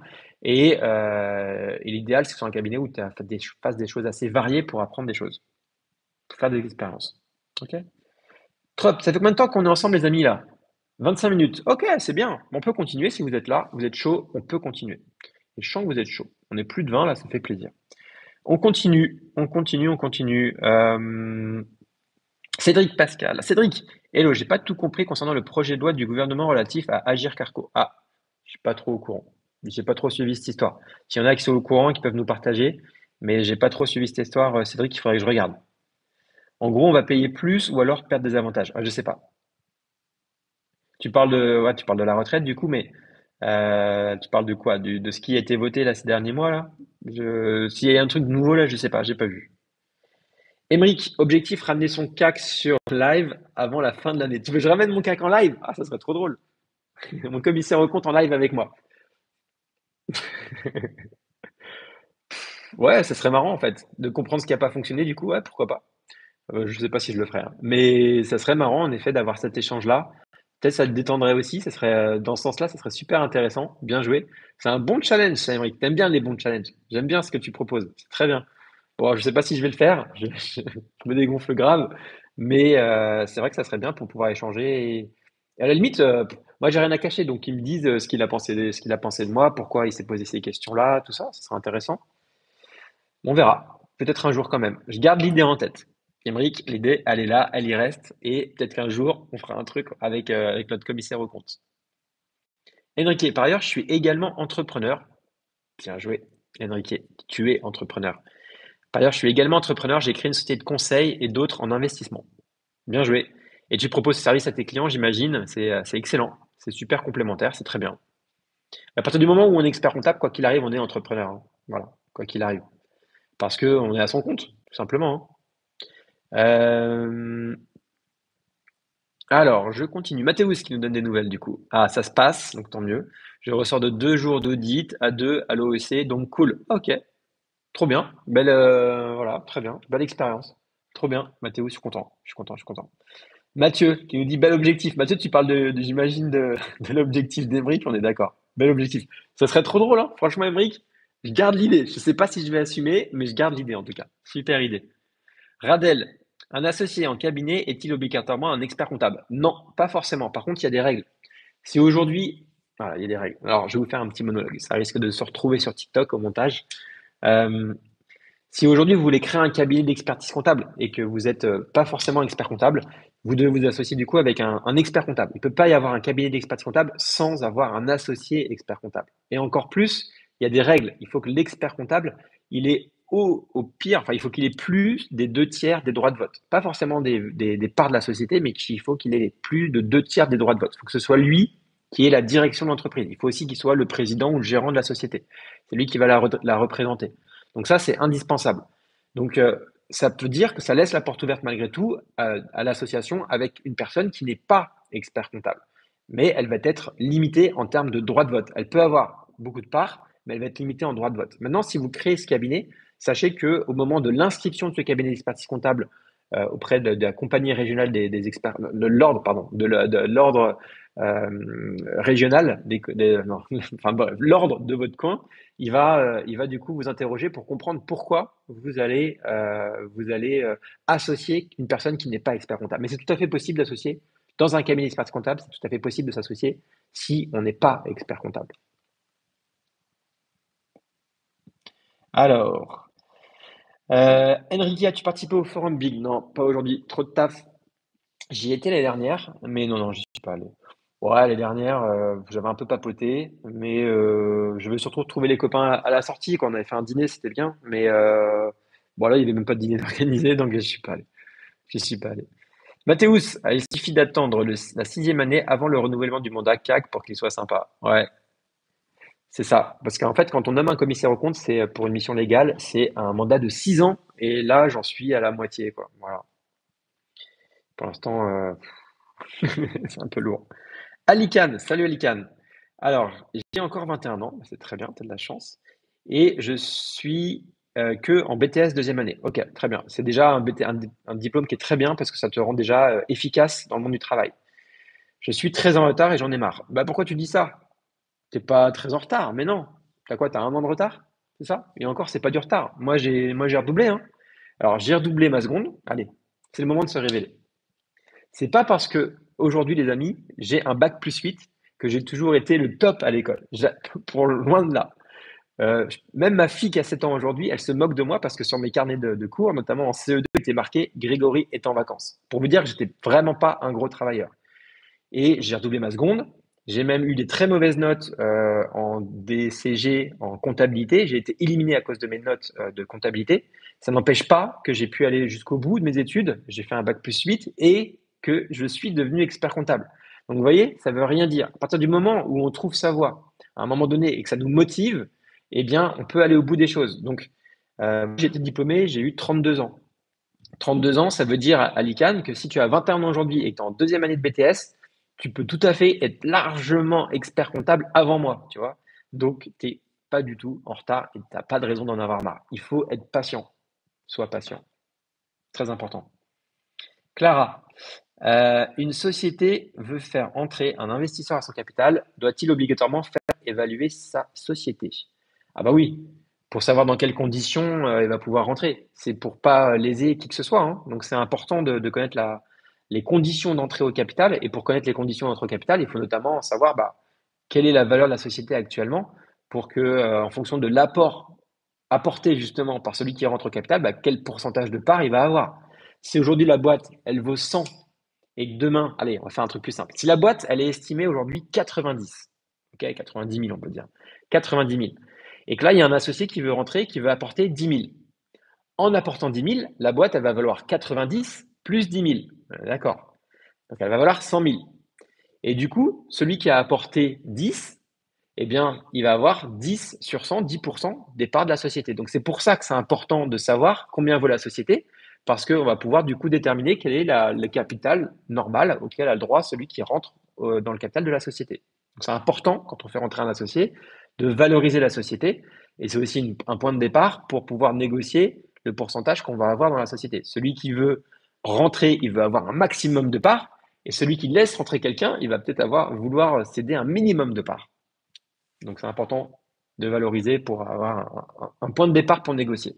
Et l'idéal, c'est que ce soit un cabinet où tu fasses des choses assez variées pour apprendre des choses, pour faire des expériences. Ok? Trop, ça fait combien de temps qu'on est ensemble, les amis, là? 25 minutes. Ok, c'est bien. On peut continuer si vous êtes là. Vous êtes chaud, on peut continuer. Et je sens que vous êtes chaud. On est plus de 20 là, ça fait plaisir. On continue, on continue, on continue. Cédric Pascal. Cédric, hello, j'ai pas tout compris concernant le projet de loi du gouvernement relatif à Agir Carco. Ah, je suis pas trop au courant. J'ai pas trop suivi cette histoire. S'il y en a qui sont au courant, qui peuvent nous partager, mais j'ai pas trop suivi cette histoire, Cédric, il faudrait que je regarde. En gros, on va payer plus ou alors perdre des avantages. Ah, je sais pas. Ouais, tu parles de la retraite du coup, mais tu parles de quoi? De ce qui a été voté là ces derniers mois là? S'il y a un truc nouveau là, je sais pas, j'ai pas vu. Émeric, objectif, ramener son CAC sur live avant la fin de l'année. Tu veux que je ramène mon CAC en live? Ah, ça serait trop drôle. Mon commissaire au compte en live avec moi. Ouais, ça serait marrant en fait, de comprendre ce qui a pas fonctionné du coup, ouais, pourquoi pas. Je sais pas si je le ferai, hein. Mais ça serait marrant en effet d'avoir cet échange-là. Peut-être ça te détendrait aussi, ça serait dans ce sens-là, ça serait super intéressant. Bien joué. C'est un bon challenge, ça, Émeric. T'aimes bien les bons challenges. J'aime bien ce que tu proposes. C'est très bien. Bon, je sais pas si je vais le faire. Je me dégonfle grave, mais c'est vrai que ça serait bien pour pouvoir échanger. Et à la limite, moi, j'ai rien à cacher, donc ils me disent ce qu'il a pensé de moi, pourquoi il s'est posé ces questions-là, tout ça. Ça serait intéressant. On verra. Peut-être un jour quand même. Je garde l'idée en tête. Émeric, l'idée, elle est là, elle y reste, et peut-être qu'un jour, on fera un truc avec notre commissaire au compte. Enrique, par ailleurs, je suis également entrepreneur. Bien joué, Enrique, tu es entrepreneur. Par ailleurs, je suis également entrepreneur, j'ai créé une société de conseil et d'autres en investissement. Bien joué. Et tu proposes ce service à tes clients, j'imagine, c'est excellent, c'est super complémentaire, c'est très bien. À partir du moment où on est expert comptable, quoi qu'il arrive, on est entrepreneur, hein. Voilà, quoi qu'il arrive. Parce qu'on est à son compte, tout simplement, hein. Alors, je continue. Mathéus qui nous donne des nouvelles du coup. Ah, ça se passe, donc tant mieux. Je ressors de 2 jours d'audit à deux à l'OEC, donc cool. Ok, trop bien. Belle, voilà, très bien. Belle expérience. Trop bien. Mathéus, je suis content. Je suis content, je suis content. Mathieu qui nous dit bel objectif. Mathieu, tu parles j'imagine, de l'objectif d'Emeric, on est d'accord. Bel objectif. Ça serait trop drôle, hein. Franchement, Emeric, je garde l'idée. Je sais pas si je vais assumer, mais je garde l'idée en tout cas. Super idée. Radel, un associé en cabinet est-il obligatoirement un expert comptable? Non, pas forcément. Par contre, il y a des règles. Si aujourd'hui, voilà, il y a des règles. Alors, je vais vous faire un petit monologue. Ça risque de se retrouver sur TikTok au montage. Euh, Si aujourd'hui vous voulez créer un cabinet d'expertise comptable et que vous n'êtes pas forcément expert comptable, vous devez vous associer du coup avec un expert comptable. Il ne peut pas y avoir un cabinet d'expertise comptable sans avoir un associé expert comptable. Et encore plus, il y a des règles. Il faut que l'expert comptable, il est au pire, enfin, il faut qu'il ait plus des 2 tiers des droits de vote. Pas forcément des parts de la société, mais qu'il faut qu'il ait plus de 2 tiers des droits de vote. Il faut que ce soit lui qui ait la direction de l'entreprise. Il faut aussi qu'il soit le président ou le gérant de la société. C'est lui qui va la représenter. Donc ça, c'est indispensable. Donc ça peut dire que ça laisse la porte ouverte malgré tout à l'association avec une personne qui n'est pas expert comptable. Mais elle va être limitée en termes de droit de vote. Elle peut avoir beaucoup de parts, mais elle va être limitée en droit de vote. Maintenant, si vous créez ce cabinet, sachez qu'au moment de l'inscription de ce cabinet d'expertise comptable auprès de la compagnie régionale des experts, de l'ordre, pardon, de l'ordre régional, non, enfin bref, l'ordre de votre coin, il va du coup vous interroger pour comprendre pourquoi vous allez associer une personne qui n'est pas expert comptable. Mais c'est tout à fait possible d'associer dans un cabinet d'expertise comptable, c'est tout à fait possible de s'associer si on n'est pas expert comptable. Alors, Enrique, as-tu participé au forum Big? Non, pas aujourd'hui. Trop de taf. J'y étais l'année dernière, mais non, non, j'y suis pas allé. Ouais, l'année dernière, j'avais un peu papoté, mais je vais surtout retrouver les copains à la sortie. Quand on avait fait un dîner, c'était bien, mais bon, là, il n'y avait même pas de dîner organisé, donc je suis pas allé. Je suis pas allé. Mathéus, il suffit d'attendre la 6e année avant le renouvellement du mandat CAC pour qu'il soit sympa. Ouais, c'est ça. Parce qu'en fait, quand on nomme un commissaire aux comptes, c'est pour une mission légale, c'est un mandat de 6 ans, et là, j'en suis à la moitié, quoi. Voilà. Pour l'instant, c'est un peu lourd. Alicane, salut Alicane. Alors, j'ai encore 21 ans, c'est très bien, tu as de la chance. Et je suis que en BTS deuxième année. Ok, très bien. C'est déjà un diplôme qui est très bien parce que ça te rend déjà efficace dans le monde du travail. Je suis très en retard et j'en ai marre. Bah pourquoi tu dis ça? T'es pas très en retard, mais non. T'as quoi? T'as un an de retard? C'est ça? Et encore, c'est pas du retard. Moi j'ai redoublé, hein. Alors j'ai redoublé ma seconde. Allez, c'est le moment de se révéler. C'est pas parce que aujourd'hui, les amis, j'ai un bac plus 8 que j'ai toujours été le top à l'école. Pour loin de là. Même ma fille qui a 7 ans aujourd'hui, elle se moque de moi parce que sur mes carnets de cours, notamment en CE2, il était marqué Grégory est en vacances. Pour vous dire que j'étais vraiment pas un gros travailleur. Et j'ai redoublé ma seconde. J'ai même eu des très mauvaises notes en DCG, en comptabilité. J'ai été éliminé à cause de mes notes de comptabilité. Ça n'empêche pas que j'ai pu aller jusqu'au bout de mes études. J'ai fait un bac plus 8 et que je suis devenu expert comptable. Donc vous voyez, ça veut rien dire. À partir du moment où on trouve sa voie, à un moment donné, et que ça nous motive, eh bien, on peut aller au bout des choses. Donc, j'ai été diplômé, j'ai eu 32 ans. 32 ans, ça veut dire à l'ICANN que si tu as 21 ans aujourd'hui et que tu es en deuxième année de BTS, tu peux tout à fait être largement expert comptable avant moi, tu vois. Donc, tu n'es pas du tout en retard et tu n'as pas de raison d'en avoir marre. Il faut être patient. Sois patient. Très important. Clara. Une société veut faire entrer un investisseur à son capital. Doit-il obligatoirement faire évaluer sa société? Ah bah oui, pour savoir dans quelles conditions il va pouvoir rentrer. C'est pour pas léser qui que ce soit, hein. Donc c'est important de connaître les conditions d'entrée au capital. Et pour connaître les conditions d'entrée au capital, il faut notamment savoir bah, quelle est la valeur de la société actuellement pour que, en fonction de l'apport apporté justement par celui qui rentre au capital, bah, quel pourcentage de part il va avoir. Si aujourd'hui la boîte, elle vaut 100 et que demain, allez, on va faire un truc plus simple. Si la boîte, elle est estimée aujourd'hui 90, ok, 90 000, on peut dire, 90 000, et que là, il y a un associé qui veut rentrer, qui veut apporter 10 000. En apportant 10 000, la boîte, elle va valoir 90 plus 10 000. D'accord. Donc, elle va valoir 100 000. Et du coup, celui qui a apporté 10, eh bien, il va avoir 10 sur 100, 10% des parts de la société. Donc, c'est pour ça que c'est important de savoir combien vaut la société, parce qu'on va pouvoir du coup déterminer quel est le capital normal auquel a le droit celui qui rentre dans le capital de la société. Donc, c'est important, quand on fait rentrer un associé, de valoriser la société. Et c'est aussi un point de départ pour pouvoir négocier le pourcentage qu'on va avoir dans la société. Celui qui veut rentrer, il veut avoir un maximum de parts. Et celui qui laisse rentrer quelqu'un, il va peut-être vouloir céder un minimum de parts. Donc c'est important de valoriser pour avoir un point de départ pour négocier.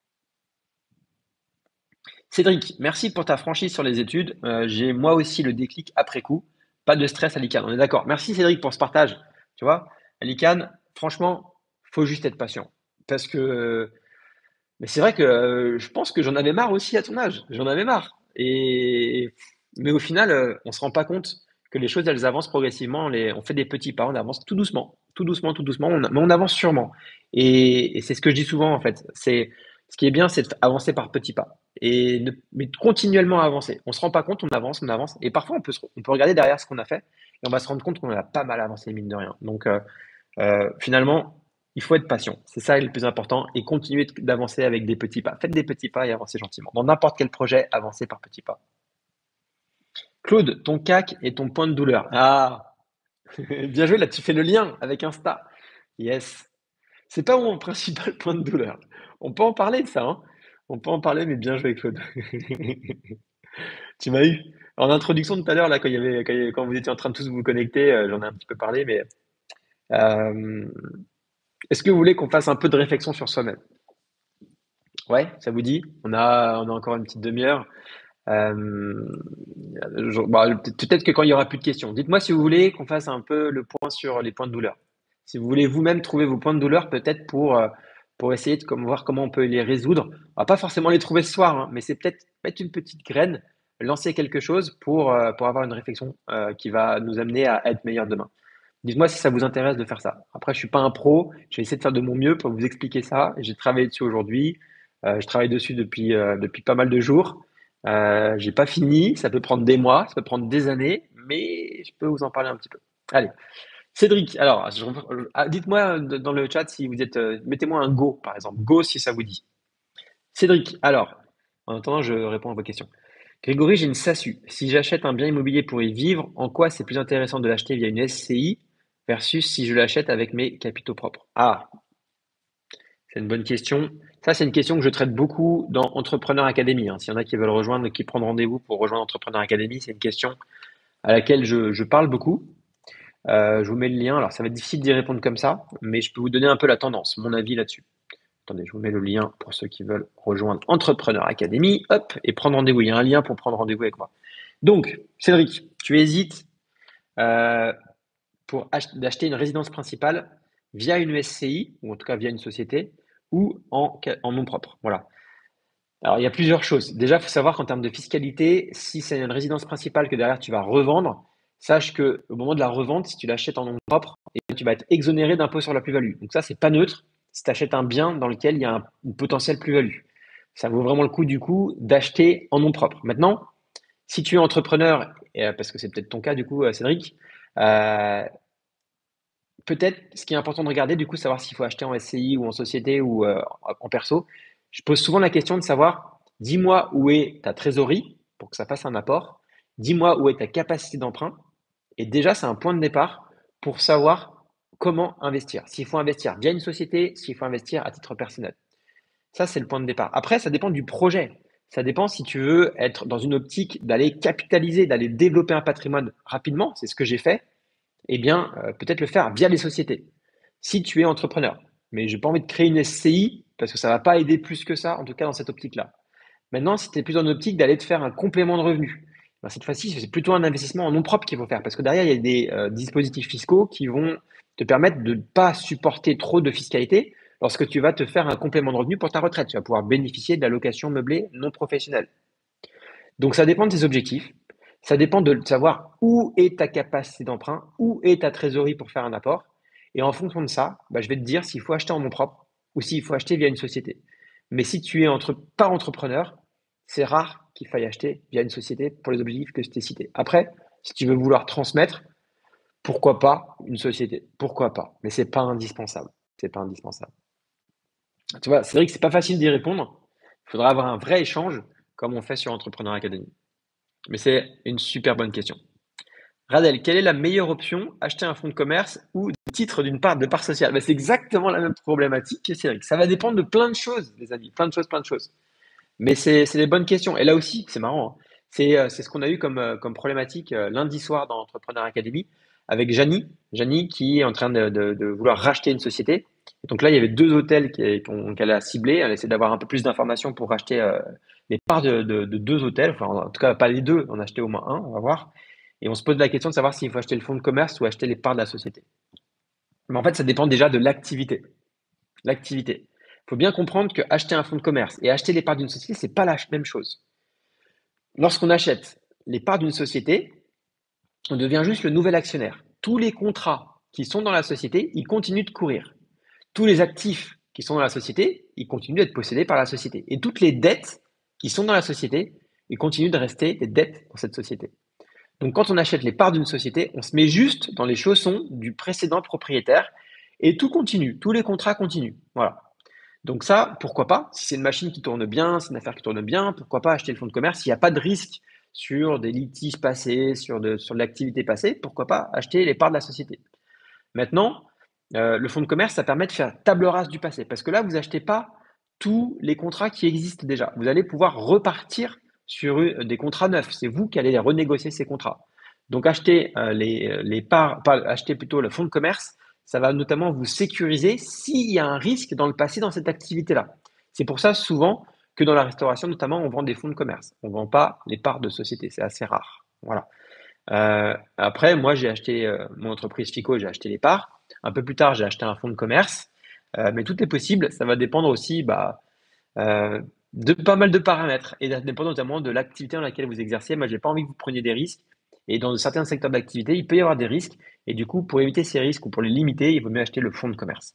Cédric, merci pour ta franchise sur les études. J'ai moi aussi le déclic après coup. Pas de stress, Alicane. On est d'accord. Merci Cédric pour ce partage. Tu vois, Alicane, franchement, faut juste être patient. Parce que, mais c'est vrai que je pense que j'en avais marre aussi à ton âge. J'en avais marre. Mais au final, on se rend pas compte que les choses, elles avancent progressivement. On fait des petits pas, on avance tout doucement, tout doucement, tout doucement, mais on avance sûrement. Et c'est ce que je dis souvent, en fait. Ce qui est bien, c'est d'avancer par petits pas. Mais continuellement avancer. On se rend pas compte, on avance, on avance. Et parfois, on peut regarder derrière ce qu'on a fait et on va se rendre compte qu'on a pas mal avancé, mine de rien. Donc, finalement, il faut être patient. C'est ça le plus important et continuer d'avancer avec des petits pas. Faites des petits pas et avancez gentiment. Dans n'importe quel projet, avancez par petits pas. Claude, ton CAC est ton point de douleur. Ah, bien joué, là tu fais le lien avec Insta. Yes. C'est pas mon principal point de douleur. On peut en parler de ça, hein. On peut en parler, mais bien joué, Claude. Tu m'as eu. En introduction tout à l'heure, là, quand vous étiez en train de tous vous connecter, j'en ai un petit peu parlé, mais euh, est-ce que vous voulez qu'on fasse un peu de réflexion sur soi-même? Ouais, ça vous dit? On a encore une petite demi-heure. Euh, peut-être que quand il y aura plus de questions. Dites-moi si vous voulez qu'on fasse un peu le point sur les points de douleur. Si vous voulez vous-même trouver vos points de douleur, peut-être pour essayer de voir comment on peut les résoudre. On va pas forcément les trouver ce soir, hein, mais c'est peut-être mettre une petite graine, lancer quelque chose pour avoir une réflexion qui va nous amener à être meilleur demain. Dites-moi si ça vous intéresse de faire ça. Après, je suis pas un pro, je vais essayer de faire de mon mieux pour vous expliquer ça. J'ai travaillé dessus aujourd'hui. Je travaille dessus depuis pas mal de jours. J'ai pas fini, ça peut prendre des mois, ça peut prendre des années, mais je peux vous en parler un petit peu. Allez, Cédric, alors, dites-moi dans le chat si vous êtes, mettez-moi un go par exemple, go si ça vous dit. Cédric, alors, en attendant, je réponds à vos questions. Grégory, j'ai une SASU. Si j'achète un bien immobilier pour y vivre, en quoi c'est plus intéressant de l'acheter via une SCI versus si je l'achète avec mes capitaux propres? Ah, c'est une bonne question. Ça, c'est une question que je traite beaucoup dans Entrepreneur Academy, hein. S'il y en a qui veulent rejoindre, qui prennent rendez-vous pour rejoindre Entrepreneur Academy, c'est une question à laquelle je parle beaucoup. Je vous mets le lien. Alors, ça va être difficile d'y répondre comme ça, mais je peux vous donner un peu la tendance, mon avis là-dessus. Attendez, je vous mets le lien pour ceux qui veulent rejoindre Entrepreneur Academy. Hop, et prendre rendez-vous. Il y a un lien pour prendre rendez-vous avec moi. Donc, Cédric, tu hésites euh, d'acheter une résidence principale via une SCI, ou en tout cas via une société, ou en nom propre. Voilà. Alors, il y a plusieurs choses. Déjà, il faut savoir qu'en termes de fiscalité, si c'est une résidence principale que derrière tu vas revendre, sache que au moment de la revente, si tu l'achètes en nom propre, tu vas être exonéré d'impôt sur la plus-value. Donc ça, c'est pas neutre si tu achètes un bien dans lequel il y a une potentielle plus-value. Ça vaut vraiment le coup du coup d'acheter en nom propre. Maintenant, si tu es entrepreneur, parce que c'est peut-être ton cas du coup, Cédric, euh, peut-être ce qui est important de regarder du coup, savoir s'il faut acheter en SCI ou en société ou en perso. Je pose souvent la question de savoir, dis-moi où est ta trésorerie pour que ça fasse un apport, dis-moi où est ta capacité d'emprunt. Et déjà, c'est un point de départ pour savoir comment investir. S'il faut investir via une société, s'il faut investir à titre personnel. Ça, c'est le point de départ. Après, ça dépend du projet. Ça dépend si tu veux être dans une optique d'aller capitaliser, d'aller développer un patrimoine rapidement, c'est ce que j'ai fait, eh bien, peut-être le faire via les sociétés. Si tu es entrepreneur, mais j'ai pas envie de créer une SCI parce que ça va pas aider plus que ça, en tout cas dans cette optique-là. Maintenant, si tu es plus en optique d'aller te faire un complément de revenu, ben, cette fois-ci, c'est plutôt un investissement en nom propre qu'il faut faire parce que derrière, il y a des dispositifs fiscaux qui vont te permettre de ne pas supporter trop de fiscalité lorsque tu vas te faire un complément de revenu pour ta retraite. Tu vas pouvoir bénéficier de l'allocation meublée non professionnelle. Donc, ça dépend de tes objectifs. Ça dépend de savoir où est ta capacité d'emprunt, où est ta trésorerie pour faire un apport. Et en fonction de ça, bah, je vais te dire s'il faut acheter en nom propre ou s'il faut acheter via une société. Mais si tu es pas entrepreneur, c'est rare qu'il faille acheter via une société pour les objectifs que je t'ai cités. Après, si tu veux vouloir transmettre, pourquoi pas une société? Pourquoi pas? Mais c'est pas indispensable. C'est pas indispensable. Tu vois, c'est vrai que c'est pas facile d'y répondre. Il faudra avoir un vrai échange comme on fait sur Entrepreneur Academy. Mais c'est une super bonne question. Radel, quelle est la meilleure option? Acheter un fonds de commerce ou des titres de part sociale? Ben, c'est exactement la même problématique que Cédric. Ça va dépendre de plein de choses, les amis. Plein de choses, plein de choses. Mais c'est des bonnes questions. Et là aussi, c'est marrant, hein. C'est ce qu'on a eu comme problématique lundi soir dans Entrepreneur Academy avec Janie qui est en train de vouloir racheter une société. Et donc là, il y avait deux hôtels qu'elle a ciblés. Elle essaie d'avoir un peu plus d'informations pour racheter les parts de deux hôtels. Enfin, en tout cas, pas les deux, en acheter au moins un, on va voir. Et on se pose la question de savoir s'il faut acheter le fonds de commerce ou acheter les parts de la société. Mais en fait, ça dépend déjà de l'activité. L'activité. Il faut bien comprendre que acheter un fonds de commerce et acheter les parts d'une société, c'est pas la même chose. Lorsqu'on achète les parts d'une société, on devient juste le nouvel actionnaire. Tous les contrats qui sont dans la société, ils continuent de courir. Tous les actifs qui sont dans la société, ils continuent d'être possédés par la société. Et toutes les dettes qui sont dans la société, ils continuent de rester des dettes dans cette société. Donc quand on achète les parts d'une société, on se met juste dans les chaussons du précédent propriétaire et tout continue, tous les contrats continuent. Voilà. Donc ça, pourquoi pas? Si c'est une machine qui tourne bien, c'est une affaire qui tourne bien, pourquoi pas acheter le fonds de commerce? S'il n'y a pas de risque sur des litiges passés, sur de l'activité passée, pourquoi pas acheter les parts de la société? Maintenant, le fonds de commerce, ça permet de faire table rase du passé parce que là, vous achetez pas tous les contrats qui existent déjà. Vous allez pouvoir repartir sur des contrats neufs. C'est vous qui allez renégocier ces contrats. Donc, acheter les parts, acheter plutôt le fonds de commerce, ça va notamment vous sécuriser s'il y a un risque dans le passé dans cette activité-là. C'est pour ça souvent que dans la restauration, notamment, on vend des fonds de commerce. On ne vend pas les parts de société. C'est assez rare. Voilà. Après, moi, j'ai acheté mon entreprise Fico, j'ai acheté les parts. Un peu plus tard, j'ai acheté un fonds de commerce. Mais tout est possible. Ça va dépendre aussi euh, de pas mal de paramètres et ça dépend notamment de l'activité dans laquelle vous exercez. Moi, j'ai pas envie que vous preniez des risques. Et dans certains secteurs d'activité, il peut y avoir des risques. Et du coup, pour éviter ces risques ou pour les limiter, il vaut mieux acheter le fonds de commerce.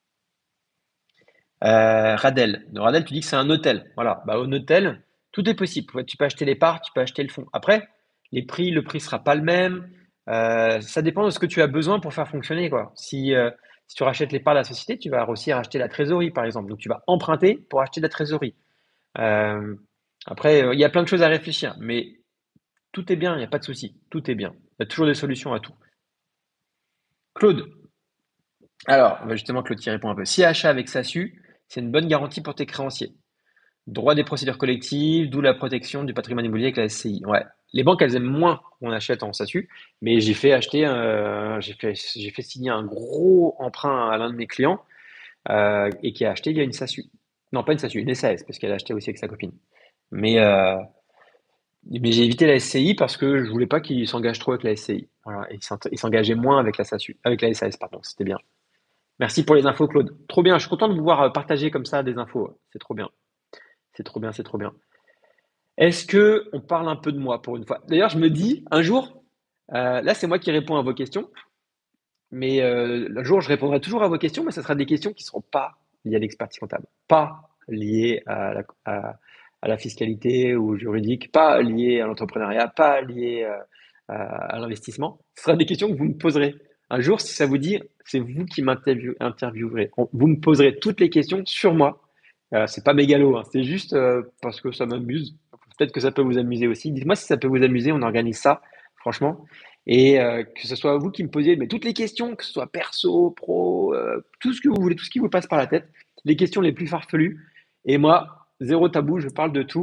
Radel. Donc, Radel, tu dis que c'est un hôtel. Voilà. Bah, un hôtel, tout est possible. Ouais, tu peux acheter les parts, tu peux acheter le fonds. Après, le prix sera pas le même. Ça dépend de ce que tu as besoin pour faire fonctionner, quoi. Si tu rachètes les parts de la société, tu vas aussi racheter la trésorerie, par exemple. Donc, tu vas emprunter pour acheter de la trésorerie. Euh, Après, il y a plein de choses à réfléchir, mais tout est bien, il n'y a pas de souci. Tout est bien. Il y a toujours des solutions à tout. Claude. Alors, bah, justement, Claude qui répond un peu. Si achat avec SASU, c'est une bonne garantie pour tes créanciers. Droit des procédures collectives, d'où la protection du patrimoine immobilier avec la SCI. Ouais. Les banques, elles aiment moins qu'on achète en SASU, mais j'ai fait signer un gros emprunt à l'un de mes clients et qui a acheté via une SASU. Non, pas une SASU, une SAS, parce qu'elle a acheté aussi avec sa copine. Mais, euh, mais j'ai évité la SCI parce que je voulais pas qu'il s'engage trop avec la SCI. Voilà, et il s'engageait moins avec la SASU, avec la SAS, pardon. C'était bien. Merci pour les infos, Claude. Trop bien. Je suis content de vous voir partager comme ça des infos. C'est trop bien. C'est trop bien, c'est trop bien. Est-ce que on parle un peu de moi pour une fois? D'ailleurs, je me dis un jour, là c'est moi qui réponds à vos questions, mais un jour je répondrai toujours à vos questions, mais ce sera des questions qui ne seront pas liées à l'expertise comptable, pas liées à la fiscalité ou au juridique, pas liées à l'entrepreneuriat, pas liées à l'investissement. Ce sera des questions que vous me poserez. Un jour, si ça vous dit, c'est vous qui m'interviewerez. Vous me poserez toutes les questions sur moi. C'est pas mégalo, hein, c'est juste parce que ça m'amuse. Peut-être que ça peut vous amuser aussi. Dites-moi si ça peut vous amuser, on organise ça, franchement. Et que ce soit vous qui me posiez mais toutes les questions, que ce soit perso, pro, tout ce que vous voulez, tout ce qui vous passe par la tête, les questions les plus farfelues. Et moi, zéro tabou, je parle de tout.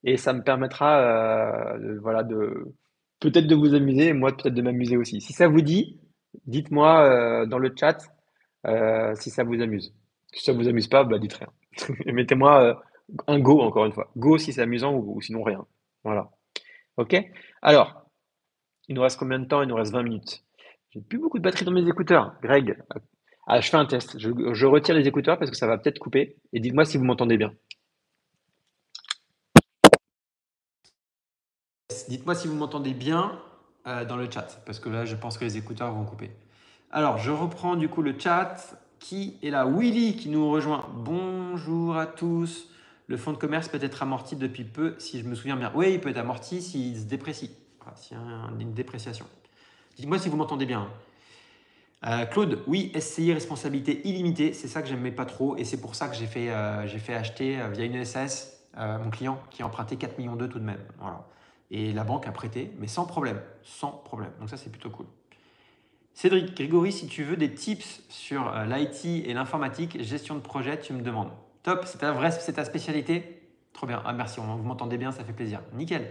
et ça me permettra voilà, peut-être de vous amuser et moi peut-être de m'amuser aussi. Si ça vous dit, dites-moi dans le chat si ça vous amuse. Si ça vous amuse pas, bah dites rien. Mettez-moi un go encore une fois. Go si c'est amusant ou sinon rien. Voilà. Ok? Alors, il nous reste combien de temps? Il nous reste 20 minutes. J'ai plus beaucoup de batterie dans mes écouteurs. Greg, je fais un test. Je retire les écouteurs parce que ça va peut-être couper. Et dites-moi si vous m'entendez bien. Dites-moi si vous m'entendez bien dans le chat, parce que là, je pense que les écouteurs vont couper. Alors, je reprends du coup le chat. Qui est là? Willy qui nous rejoint. Bonjour à tous. Le fonds de commerce peut être amorti depuis peu, si je me souviens bien. Oui, il peut être amorti s'il se déprécie, enfin, s'il y a une dépréciation. Dites-moi si vous m'entendez bien. Claude, oui, SCI responsabilité illimitée, c'est ça que j'aimais pas trop et c'est pour ça que j'ai fait acheter via une SS mon client qui a emprunté 4 millions d'euros tout de même. Voilà. Et la banque a prêté, mais sans problème, sans problème. Donc ça, c'est plutôt cool. Cédric, Grégory, si tu veux des tips sur l'IT et l'informatique, gestion de projet, tu me demandes. Top, c'est ta spécialité? Trop bien. Ah, merci, vous m'entendez bien, ça fait plaisir. Nickel.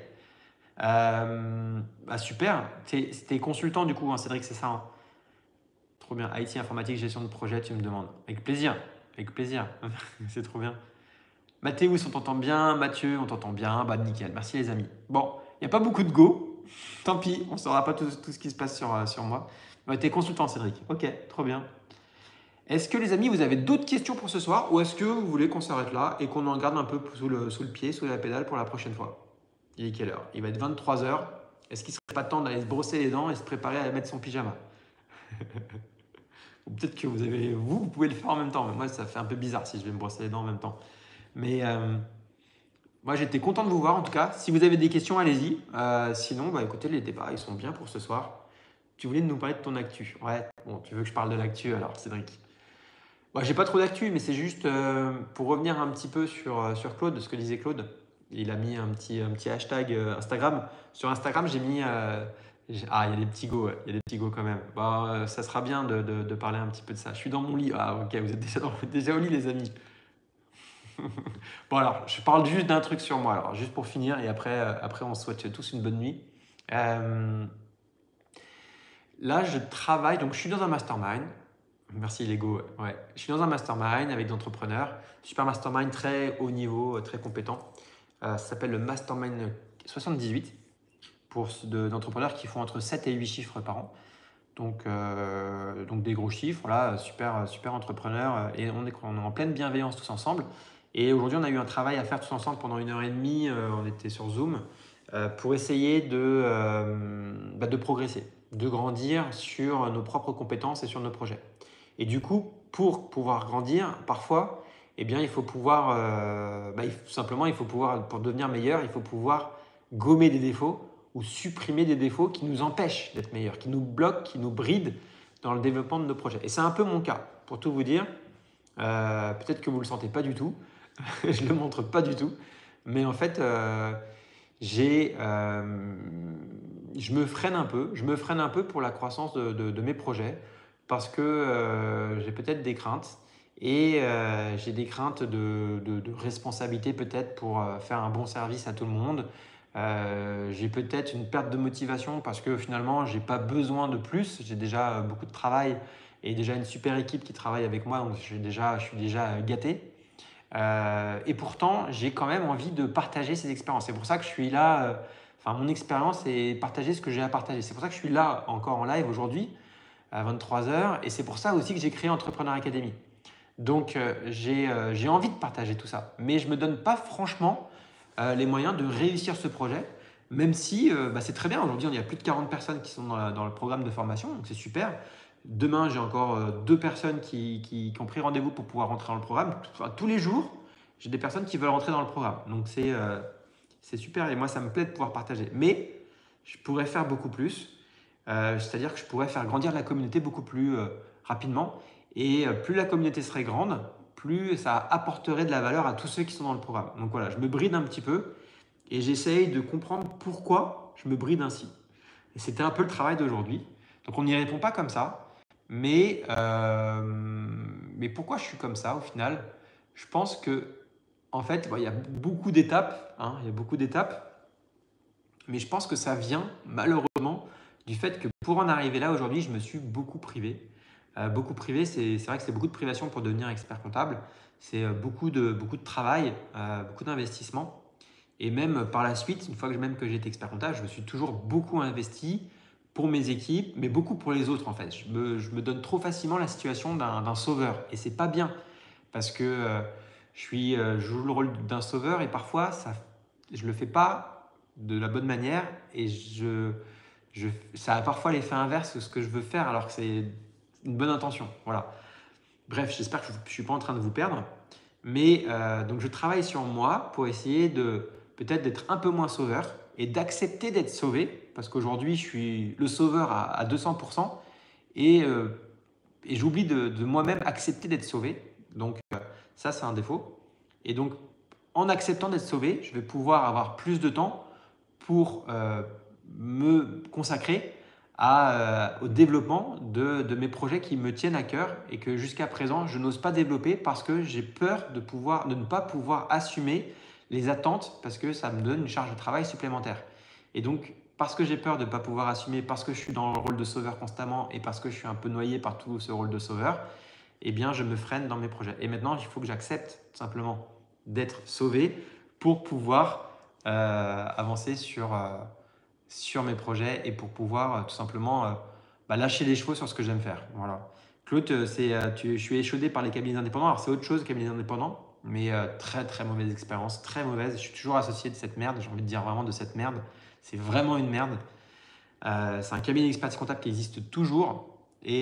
Bah, super. T'es consultant du coup, hein, Cédric, c'est ça, hein? Trop bien. IT, informatique, gestion de projet, tu me demandes. Avec plaisir. Avec plaisir. C'est trop bien. Mathéus, on t'entend bien. Mathieu, on t'entend bien. Bah, nickel. Merci les amis. Bon, il n'y a pas beaucoup de go. Tant pis, on ne saura pas tout ce qui se passe sur moi. Bah, t'es consultant, Cédric. Ok, trop bien. Est-ce que les amis, vous avez d'autres questions pour ce soir ou est-ce que vous voulez qu'on s'arrête là et qu'on en garde un peu sous le pied, sous la pédale pour la prochaine fois? Il est quelle heure? Il va être 23 heures. Est-ce qu'il ne serait pas temps d'aller se brosser les dents et se préparer à mettre son pyjama? Ou peut-être que vous pouvez le faire en même temps. Mais moi, ça fait un peu bizarre si je vais me brosser les dents en même temps. Mais moi, j'étais content de vous voir en tout cas. Si vous avez des questions, allez-y. Sinon, bah, écoutez, les débats, ils sont bien pour ce soir. Tu voulais nous parler de ton actu. Ouais, bon, tu veux que je parle de l'actu alors, Cédric. Moi, j'ai pas trop d'actu, mais c'est juste pour revenir un petit peu sur Claude, ce que disait Claude. Il a mis un petit hashtag Instagram. Sur Instagram, j'ai mis. Ah, il y a des petits go, ouais. Il y a des petits go quand même. Bah, ça sera bien de parler un petit peu de ça. Je suis dans mon lit. Ah, ok, vous êtes déjà au lit, les amis. Bon, alors, je parle juste d'un truc sur moi, alors, juste pour finir, et après on se souhaite tous une bonne nuit. Euh, Là, je travaille, donc je suis dans un mastermind. Merci Lego. Ouais. Je suis dans un mastermind avec des entrepreneurs. Super mastermind très haut niveau, très compétent. Ça s'appelle le Mastermind 78 pour d'entrepreneurs qui font entre 7 et 8 chiffres par an. Donc des gros chiffres, là, super, super entrepreneurs. Et on est en pleine bienveillance tous ensemble. Et aujourd'hui, on a eu un travail à faire tous ensemble pendant 1 heure et demie. On était sur Zoom pour essayer de progresser, de grandir sur nos propres compétences et sur nos projets. Et du coup, pour pouvoir grandir, parfois, eh bien, il faut pouvoir, simplement, il faut pouvoir, pour devenir meilleur, il faut pouvoir gommer des défauts ou supprimer des défauts qui nous empêchent d'être meilleurs, qui nous bloquent, qui nous brident dans le développement de nos projets. Et c'est un peu mon cas, pour tout vous dire. Peut-être que vous ne le sentez pas du tout, je ne le montre pas du tout, mais en fait, j'ai, je me freine un peu pour la croissance de mes projets parce que j'ai peut-être des craintes et j'ai des craintes de responsabilité peut-être pour faire un bon service à tout le monde. J'ai peut-être une perte de motivation parce que finalement, j'ai pas besoin de plus. J'ai déjà beaucoup de travail et déjà une super équipe qui travaille avec moi, donc je suis déjà gâté. Et pourtant, j'ai quand même envie de partager ces expériences. C'est pour ça que je suis là. Enfin, mon expérience est partager ce que j'ai à partager. C'est pour ça que je suis là encore en live aujourd'hui à 23 heures. Et c'est pour ça aussi que j'ai créé Entrepreneur Academy. Donc, j'ai envie de partager tout ça. Mais je ne me donne pas franchement les moyens de réussir ce projet. Même si c'est très bien. Aujourd'hui, il y a plus de 40 personnes qui sont dans le programme de formation. Donc, c'est super. Demain, j'ai encore 2 personnes qui ont pris rendez-vous pour pouvoir rentrer dans le programme. Enfin, tous les jours, j'ai des personnes qui veulent rentrer dans le programme. Donc, c'est super et moi, ça me plaît de pouvoir partager. Mais je pourrais faire beaucoup plus. C'est-à-dire que je pourrais faire grandir la communauté beaucoup plus rapidement. Et plus la communauté serait grande, plus ça apporterait de la valeur à tous ceux qui sont dans le programme. Donc voilà, je me bride un petit peu et j'essaye de comprendre pourquoi je me bride ainsi. Et c'était un peu le travail d'aujourd'hui. Donc on n'y répond pas comme ça. Mais pourquoi je suis comme ça au final? Je pense que En fait, bon, il y a beaucoup d'étapes, hein, il y a beaucoup d'étapes, mais je pense que ça vient malheureusement du fait que pour en arriver là aujourd'hui, je me suis beaucoup privé. Beaucoup privé, c'est vrai que c'est beaucoup de privation pour devenir expert comptable. C'est beaucoup de travail, beaucoup d'investissement. Et même par la suite, une fois que même que j'ai été expert comptable, je me suis toujours beaucoup investi pour mes équipes, mais beaucoup pour les autres en fait. Je me donne trop facilement la situation d'un sauveur et c'est pas bien parce que je joue le rôle d'un sauveur et parfois je le fais pas de la bonne manière et ça a parfois l'effet inverse de ce que je veux faire alors que c'est une bonne intention. Voilà. Bref, j'espère que je ne suis pas en train de vous perdre. Mais donc je travaille sur moi pour essayer de peut-être d'être un peu moins sauveur et d'accepter d'être sauvé parce qu'aujourd'hui je suis le sauveur à 200% et, euh, et j'oublie de moi-même accepter d'être sauvé. Donc ça c'est un défaut. Et donc en acceptant d'être sauvé, je vais pouvoir avoir plus de temps pour me consacrer au développement de mes projets qui me tiennent à cœur et que jusqu'à présent, je n'ose pas développer parce que j'ai peur de ne pas pouvoir assumer les attentes parce que ça me donne une charge de travail supplémentaire. Et donc, parce que j'ai peur de ne pas pouvoir assumer, parce que je suis dans le rôle de sauveur constamment et parce que je suis un peu noyé par tout ce rôle de sauveur, eh bien, je me freine dans mes projets. Et maintenant, il faut que j'accepte tout simplement d'être sauvé pour pouvoir avancer sur mes projets et pour pouvoir tout simplement lâcher les chevaux sur ce que j'aime faire. Voilà. Claude, je suis échaudé par les cabinets indépendants. Alors, c'est autre chose, cabinets indépendants, mais très, très mauvaise expérience, très mauvaise. Je suis toujours associé de cette merde, j'ai envie de dire vraiment de cette merde. C'est vraiment une merde. C'est un cabinet d'expertise comptable qui existe toujours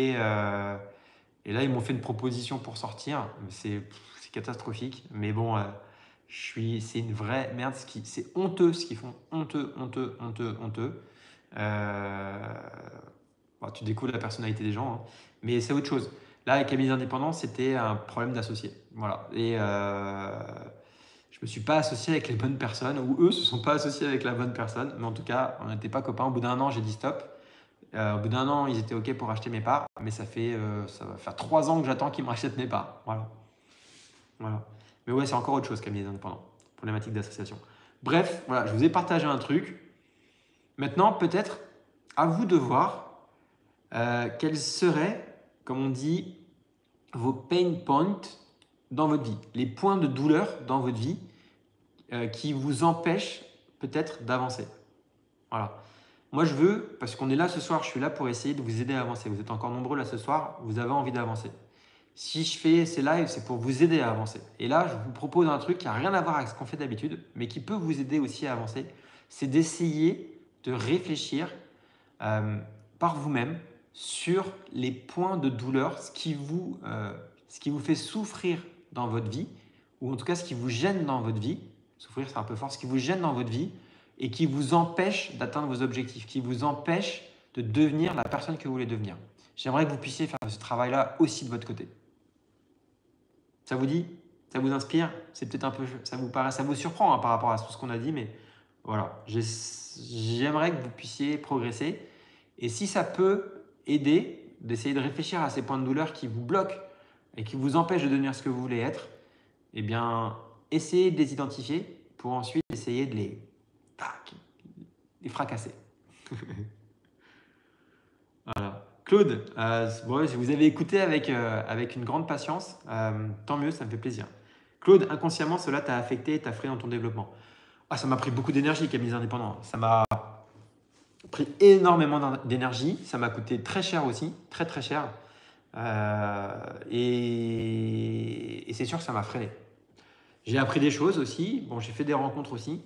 et là, ils m'ont fait une proposition pour sortir. C'est catastrophique. Mais bon, c'est une vraie merde. C'est honteux ce qu'ils font. Honteux, honteux, honteux, honteux. Euh, Tu découvres la personnalité des gens, hein. Mais c'est autre chose. Là, avec cabinets indépendants, c'était un problème d'associé. Voilà. Et je me suis pas associé avec les bonnes personnes, ou eux se sont pas associés avec la bonne personne. Mais en tout cas, on n'était pas copains. Au bout d'un an, j'ai dit stop. Au bout d'un an, ils étaient OK pour acheter mes parts, mais ça va faire 3 ans que j'attends qu'ils me rachètent mes parts. Voilà. Voilà. Mais ouais, c'est encore autre chose, cabinet indépendant. Problématique d'association. Bref, voilà, je vous ai partagé un truc. Maintenant, peut-être à vous de voir quels seraient, comme on dit, vos pain points dans votre vie, les points de douleur dans votre vie qui vous empêchent peut-être d'avancer. Voilà. Moi, je veux, parce qu'on est là ce soir, je suis là pour essayer de vous aider à avancer. Vous êtes encore nombreux là ce soir, vous avez envie d'avancer. Si je fais ces lives, c'est pour vous aider à avancer. Et là, je vous propose un truc qui n'a rien à voir avec ce qu'on fait d'habitude, mais qui peut vous aider aussi à avancer. C'est d'essayer de réfléchir par vous-même sur les points de douleur, ce qui vous fait souffrir dans votre vie, ou en tout cas ce qui vous gêne dans votre vie. Souffrir, c'est un peu fort. Ce qui vous gêne dans votre vie et qui vous empêche d'atteindre vos objectifs, qui vous empêche de devenir la personne que vous voulez devenir. J'aimerais que vous puissiez faire ce travail-là aussi de votre côté. Ça vous dit? Ça vous inspire? C'est peut-être un peu, ça vous surprend hein, par rapport à tout ce qu'on a dit, mais voilà. J'aimerais que vous puissiez progresser. Et si ça peut aider d'essayer de réfléchir à ces points de douleur qui vous bloquent et qui vous empêchent de devenir ce que vous voulez être, eh bien, essayez de les identifier pour ensuite essayer de les fracasser. Voilà. Claude, bon, si vous avez écouté avec une grande patience, tant mieux, ça me fait plaisir. Claude, inconsciemment, cela t'a affecté et t'a freiné dans ton développement. Ah, ça m'a pris beaucoup d'énergie, cabinets indépendants. Ça m'a pris énormément d'énergie. Ça m'a coûté très cher aussi, très très cher. Et c'est sûr que ça m'a freiné. J'ai appris des choses aussi. Bon, j'ai fait des rencontres aussi.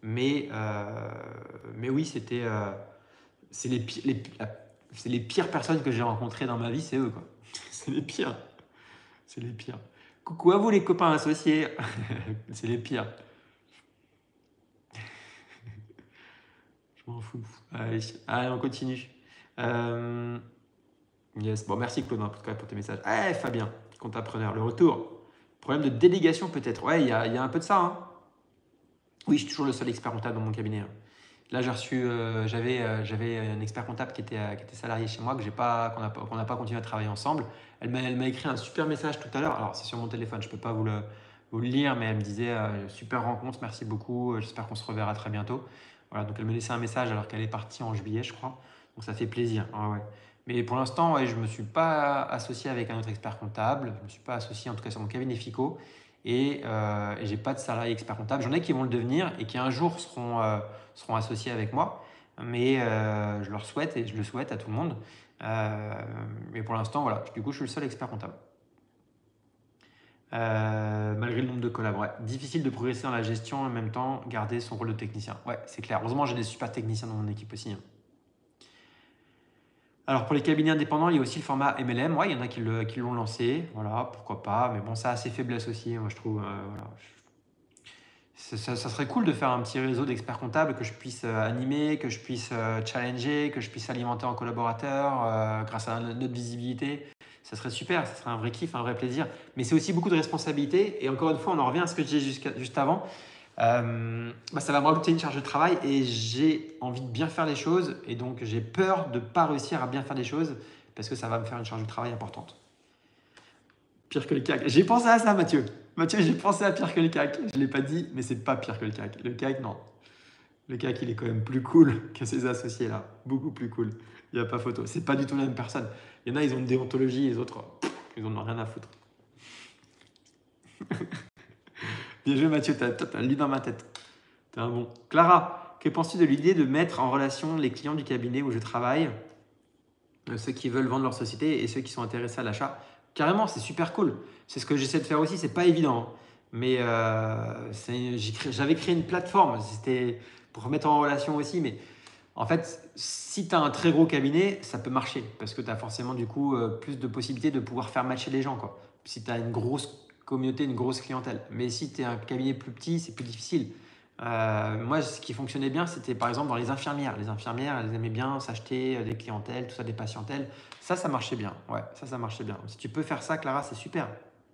Mais oui, c'est c'est les pires personnes que j'ai rencontrées dans ma vie, c'est eux, quoi. C'est les pires. C'est les pires. Coucou à vous, les copains associés. C'est les pires. Je m'en fous. Allez, on continue. Yes. Bon, merci Claude en tout cas pour tes messages. Fabien, comptapreneur, le retour. Problème de délégation peut-être. Ouais, il y a un peu de ça, hein. Oui, je suis toujours le seul expert comptable dans mon cabinet, hein. Là, j'avais un expert comptable qui était salarié chez moi, qu'on n'a pas continué à travailler ensemble. Elle m'a écrit un super message tout à l'heure. Alors, c'est sur mon téléphone, je ne peux pas ou le lire, mais elle me disait super rencontre, merci beaucoup, j'espère qu'on se reverra très bientôt. Voilà, donc elle me laissait un message alors qu'elle est partie en juillet, je crois. Donc ça fait plaisir. Ah ouais. Mais pour l'instant, ouais, je ne me suis pas associé avec un autre expert comptable. Je ne me suis pas associé, en tout cas sur mon cabinet FICO. Et j'ai pas de salarié expert comptable. J'en ai qui vont le devenir et qui un jour seront associés avec moi. Mais je leur souhaite et je le souhaite à tout le monde. Euh, mais pour l'instant, voilà. Du coup, je suis le seul expert comptable. Malgré le nombre de collabs. Ouais. Difficile de progresser dans la gestion et en même temps garder son rôle de technicien. Ouais, c'est clair. Heureusement, j'ai des super techniciens dans mon équipe aussi, hein. Alors pour les cabinets indépendants, il y a aussi le format MLM. Ouais, il y en a qui l'ont lancé. Voilà, pourquoi pas. Mais bon, ça a ses faiblesses aussi, moi je trouve. Voilà. Ça serait cool de faire un petit réseau d'experts comptables que je puisse animer, que je puisse challenger, que je puisse alimenter en collaborateurs grâce à notre visibilité. Ça serait super, ça serait un vrai kiff, un vrai plaisir. Mais c'est aussi beaucoup de responsabilités. Et encore une fois, on en revient à ce que je disais juste avant. Ça va me rajouter une charge de travail et j'ai envie de bien faire les choses. Et donc, j'ai peur de ne pas réussir à bien faire les choses parce que ça va me faire une charge de travail importante. Pire que le CAC. J'ai pensé à ça, Mathieu. Mathieu, j'ai pensé à pire que le CAC. Je ne l'ai pas dit, mais c'est pas pire que le CAC. Le CAC, non. Le CAC, il est quand même plus cool que ses associés là. Beaucoup plus cool. Il n'y a pas photo. C'est pas du tout la même personne. Il y en a, ils ont une déontologie, les autres, ils en ont rien à foutre. Bien joué, Mathieu. T'as le lit dans ma tête. T'es un bon. Clara, que penses-tu de l'idée de mettre en relation les clients du cabinet où je travaille, ceux qui veulent vendre leur société et ceux qui sont intéressés à l'achat? Carrément, c'est super cool. C'est ce que j'essaie de faire aussi. C'est pas évident, hein. Mais j'avais créé une plateforme. C'était pour mettre en relation aussi. Mais en fait, si tu as un très gros cabinet, ça peut marcher parce que tu as forcément du coup plus de possibilités de pouvoir faire matcher les gens, quoi. Si tu as une grosse communauté, une grosse clientèle. Mais si tu es un cabinet plus petit, c'est plus difficile. Moi, ce qui fonctionnait bien, c'était par exemple dans les infirmières. Les infirmières, elles aimaient bien s'acheter des clientèles, tout ça, des patientèles. Ça marchait bien. Ouais, ça marchait bien. Si tu peux faire ça, Clara, c'est super.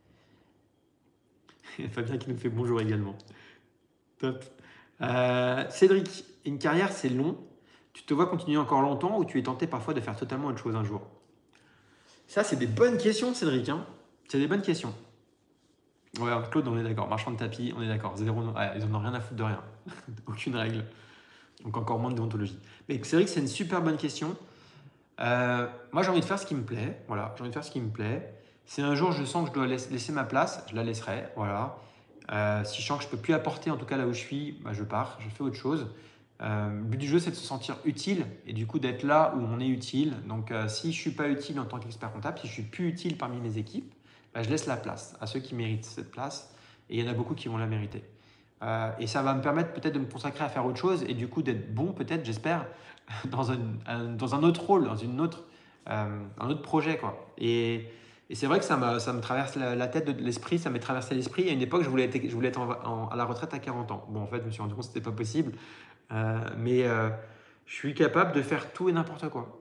Fabien qui nous fait bonjour également. Top. Cédric, une carrière, c'est long. Tu te vois continuer encore longtemps ou tu es tenté parfois de faire totalement autre chose un jour? Ça, c'est des bonnes questions, Cédric, hein. C'est des bonnes questions. Ouais, Claude, on est d'accord. Marchand de tapis, on est d'accord. Zéro, ouais, ils en ont rien à foutre de rien. Aucune règle. Donc encore moins de déontologie. Mais c'est vrai que c'est une super bonne question. Moi, j'ai envie de faire ce qui me plaît. Voilà, j'ai envie de faire ce qui me plaît. Si un jour je sens que je dois laisser ma place, je la laisserai. Voilà. Si je sens que je ne peux plus apporter, en tout cas là où je suis, bah, je pars, je fais autre chose. Le but du jeu, c'est de se sentir utile et du coup d'être là où on est utile. Donc, si je ne suis pas utile en tant qu'expert comptable, si je suis plus utile parmi mes équipes, bah, je laisse la place à ceux qui méritent cette place et il y en a beaucoup qui vont la mériter. Et ça va me permettre peut-être de me consacrer à faire autre chose et du coup d'être bon, peut-être, j'espère, dans un autre rôle, dans un autre projet, quoi. Et c'est vrai que ça me traverse la tête, de l'esprit, ça m'est traversé l'esprit. À une époque, je voulais être à la retraite à 40 ans. Bon, en fait, je me suis rendu compte que ce n'était pas possible. Mais je suis capable de faire tout et n'importe quoi.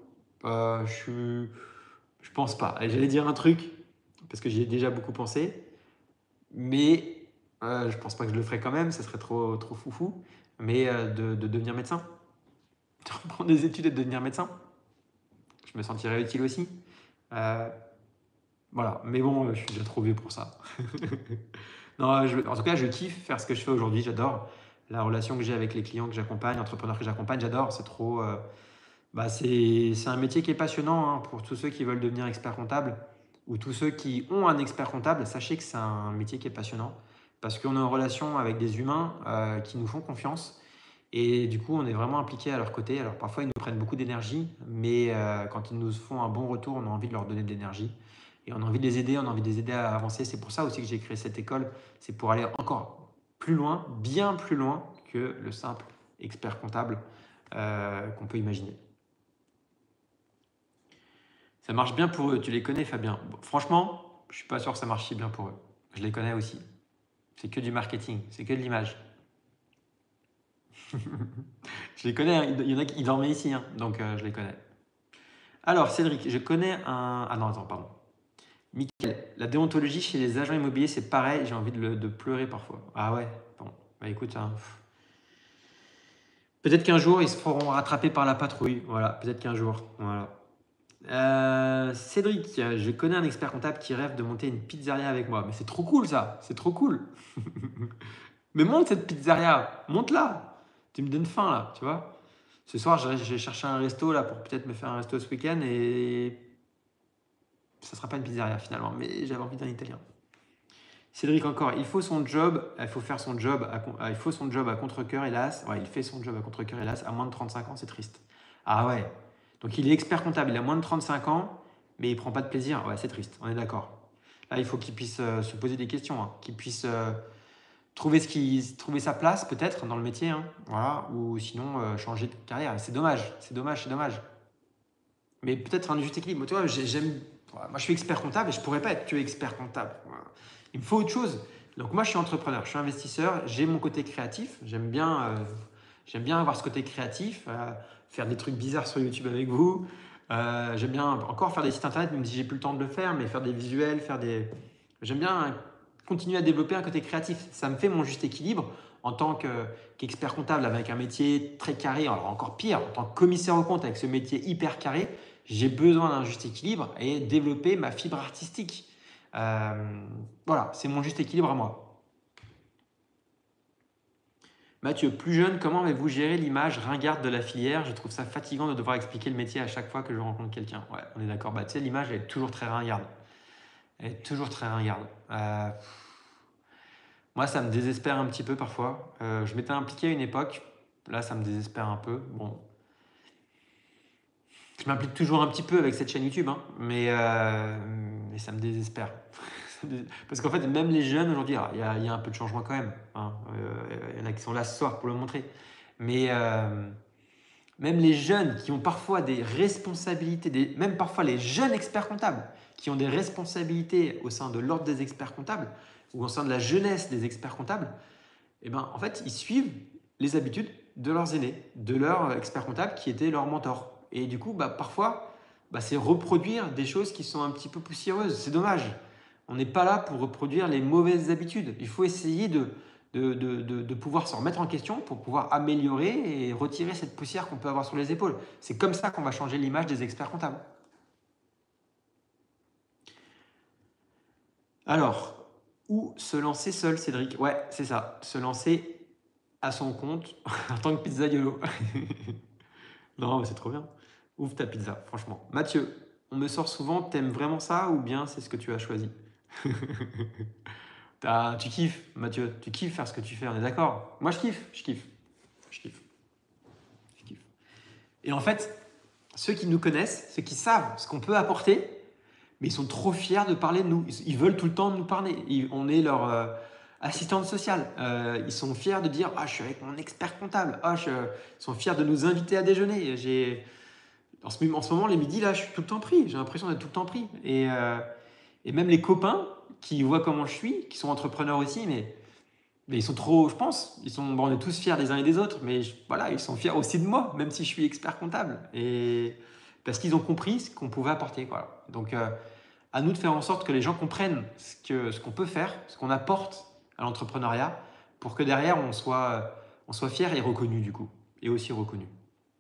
Je pense pas. J'allais dire un truc, parce que j'y ai déjà beaucoup pensé, mais je pense pas que je le ferais quand même, ça serait trop foufou. Mais de devenir médecin, de reprendre des études et de devenir médecin, je me sentirais utile aussi. Euh, voilà, mais bon, je suis déjà trop vieux pour ça. Non, en tout cas, je kiffe faire ce que je fais aujourd'hui, j'adore la relation que j'ai avec les clients que j'accompagne, entrepreneurs que j'accompagne, j'adore, c'est trop. C'est un métier qui est passionnant, hein, pour tous ceux qui veulent devenir expert comptable ou tous ceux qui ont un expert comptable. Sachez que c'est un métier qui est passionnant parce qu'on est en relation avec des humains qui nous font confiance et du coup, on est vraiment impliqué à leur côté. Alors parfois, ils nous prennent beaucoup d'énergie, mais quand ils nous font un bon retour, on a envie de leur donner de l'énergie et on a envie de les aider, on a envie de les aider à avancer. C'est pour ça aussi que j'ai créé cette école, c'est pour aller encore plus loin, bien plus loin que le simple expert comptable qu'on peut imaginer. Ça marche bien pour eux. Tu les connais, Fabien? Bon, franchement, je suis pas sûr que ça marche si bien pour eux. Je les connais aussi. C'est que du marketing, c'est que de l'image. Je les connais, hein. Il y en a qui dormaient ici, hein, donc je les connais. Alors, Cédric, je connais un. Ah non, attends, pardon. Mickaël, la déontologie chez les agents immobiliers, c'est pareil, j'ai envie de pleurer parfois. Ah ouais, bon, bah écoute, hein, peut-être qu'un jour ils se feront rattraper par la patrouille. Voilà, peut-être qu'un jour. Voilà. Cédric, je connais un expert comptable qui rêve de monter une pizzeria avec moi. Mais c'est trop cool ça, c'est trop cool. Mais monte cette pizzeria, monte-la. Tu me donnes faim là, tu vois. Ce soir, j'ai cherché un resto là pour peut-être me faire un resto ce week-end et ça sera pas une pizzeria finalement, mais j'avais envie d'un italien. Cédric encore, il faut son job, il faut faire son job, il faut son job à contre-cœur hélas. Ouais, il fait son job à contre-cœur hélas, à moins de 35 ans, c'est triste. Ah ouais, donc il est expert comptable, il a moins de 35 ans, mais il prend pas de plaisir. Ouais, c'est triste, on est d'accord. Là, il faut qu'il puisse se poser des questions, hein, qu'il puisse trouver sa place peut-être dans le métier, hein, voilà, ou sinon changer de carrière. C'est dommage, c'est dommage, c'est dommage. Mais peut-être un juste équilibre. Tu vois, j'aime. Moi, je suis expert comptable et je pourrais pas être que expert comptable. Voilà. Il me faut autre chose. Donc moi, je suis entrepreneur, je suis investisseur, j'ai mon côté créatif. J'aime bien avoir ce côté créatif, faire des trucs bizarres sur YouTube avec vous. J'aime bien encore faire des sites internet, même si j'ai plus le temps de le faire, mais faire des visuels, J'aime bien continuer à développer un côté créatif. Ça me fait mon juste équilibre en tant qu'expert comptable avec un métier très carré, alors encore pire, en tant que commissaire aux comptes avec ce métier hyper carré, j'ai besoin d'un juste équilibre et développer ma fibre artistique. Voilà, c'est mon juste équilibre à moi. Mathieu, plus jeune, comment avez-vous géré l'image ringarde de la filière? Je trouve ça fatigant de devoir expliquer le métier à chaque fois que je rencontre quelqu'un. Ouais, on est d'accord. Bah, tu sais, l'image, elle est toujours très ringarde. Elle est toujours très ringarde. Moi, ça me désespère un petit peu parfois. Je m'étais impliqué à une époque. Là, ça me désespère un peu. Bon, je m'implique toujours un petit peu avec cette chaîne YouTube, hein, mais ça me désespère. Parce qu'en fait, même les jeunes aujourd'hui, il y a un peu de changement quand même, hein. Il y en a qui sont là ce soir pour le montrer. Mais même les jeunes qui ont parfois des responsabilités, même parfois les jeunes experts comptables qui ont des responsabilités au sein de l'ordre des experts comptables ou au sein de la jeunesse des experts comptables, eh ben, en fait, ils suivent les habitudes de leurs aînés, de leurs experts comptables qui étaient leurs mentors. Et du coup, parfois, c'est reproduire des choses qui sont un petit peu poussiéreuses. C'est dommage. On n'est pas là pour reproduire les mauvaises habitudes. Il faut essayer de pouvoir se remettre en question pour pouvoir améliorer et retirer cette poussière qu'on peut avoir sur les épaules. C'est comme ça qu'on va changer l'image des experts comptables. Alors, où se lancer seul, Cédric? Ouais, c'est ça. Se lancer à son compte en tant que pizzaiolo. Non, mais c'est trop bien. Ouvre ta pizza, franchement. Mathieu, on me sort souvent, t'aimes vraiment ça ou bien c'est ce que tu as choisi? Tu kiffes, Mathieu, tu kiffes faire ce que tu fais, on est d'accord? Moi, je kiffe, je kiffe, je kiffe, je kiffe. Et en fait, ceux qui nous connaissent, ceux qui savent ce qu'on peut apporter, mais ils sont trop fiers de parler de nous. Ils veulent tout le temps nous parler. On est leur assistante sociale. Ils sont fiers de dire je suis avec mon expert comptable. Ils sont fiers de nous inviter à déjeuner. En ce moment, les midis, là, je suis tout le temps pris. J'ai l'impression d'être tout le temps pris. Et même les copains qui voient comment je suis, qui sont entrepreneurs aussi, mais ils sont trop, je pense, on est tous fiers des uns et des autres, mais voilà, ils sont fiers aussi de moi, même si je suis expert comptable. Et parce qu'ils ont compris ce qu'on pouvait apporter. Voilà. Donc, à nous de faire en sorte que les gens comprennent ce qu'on peut faire, ce qu'on apporte à l'entrepreneuriat, pour que derrière, on soit fier et reconnu du coup, et aussi reconnu.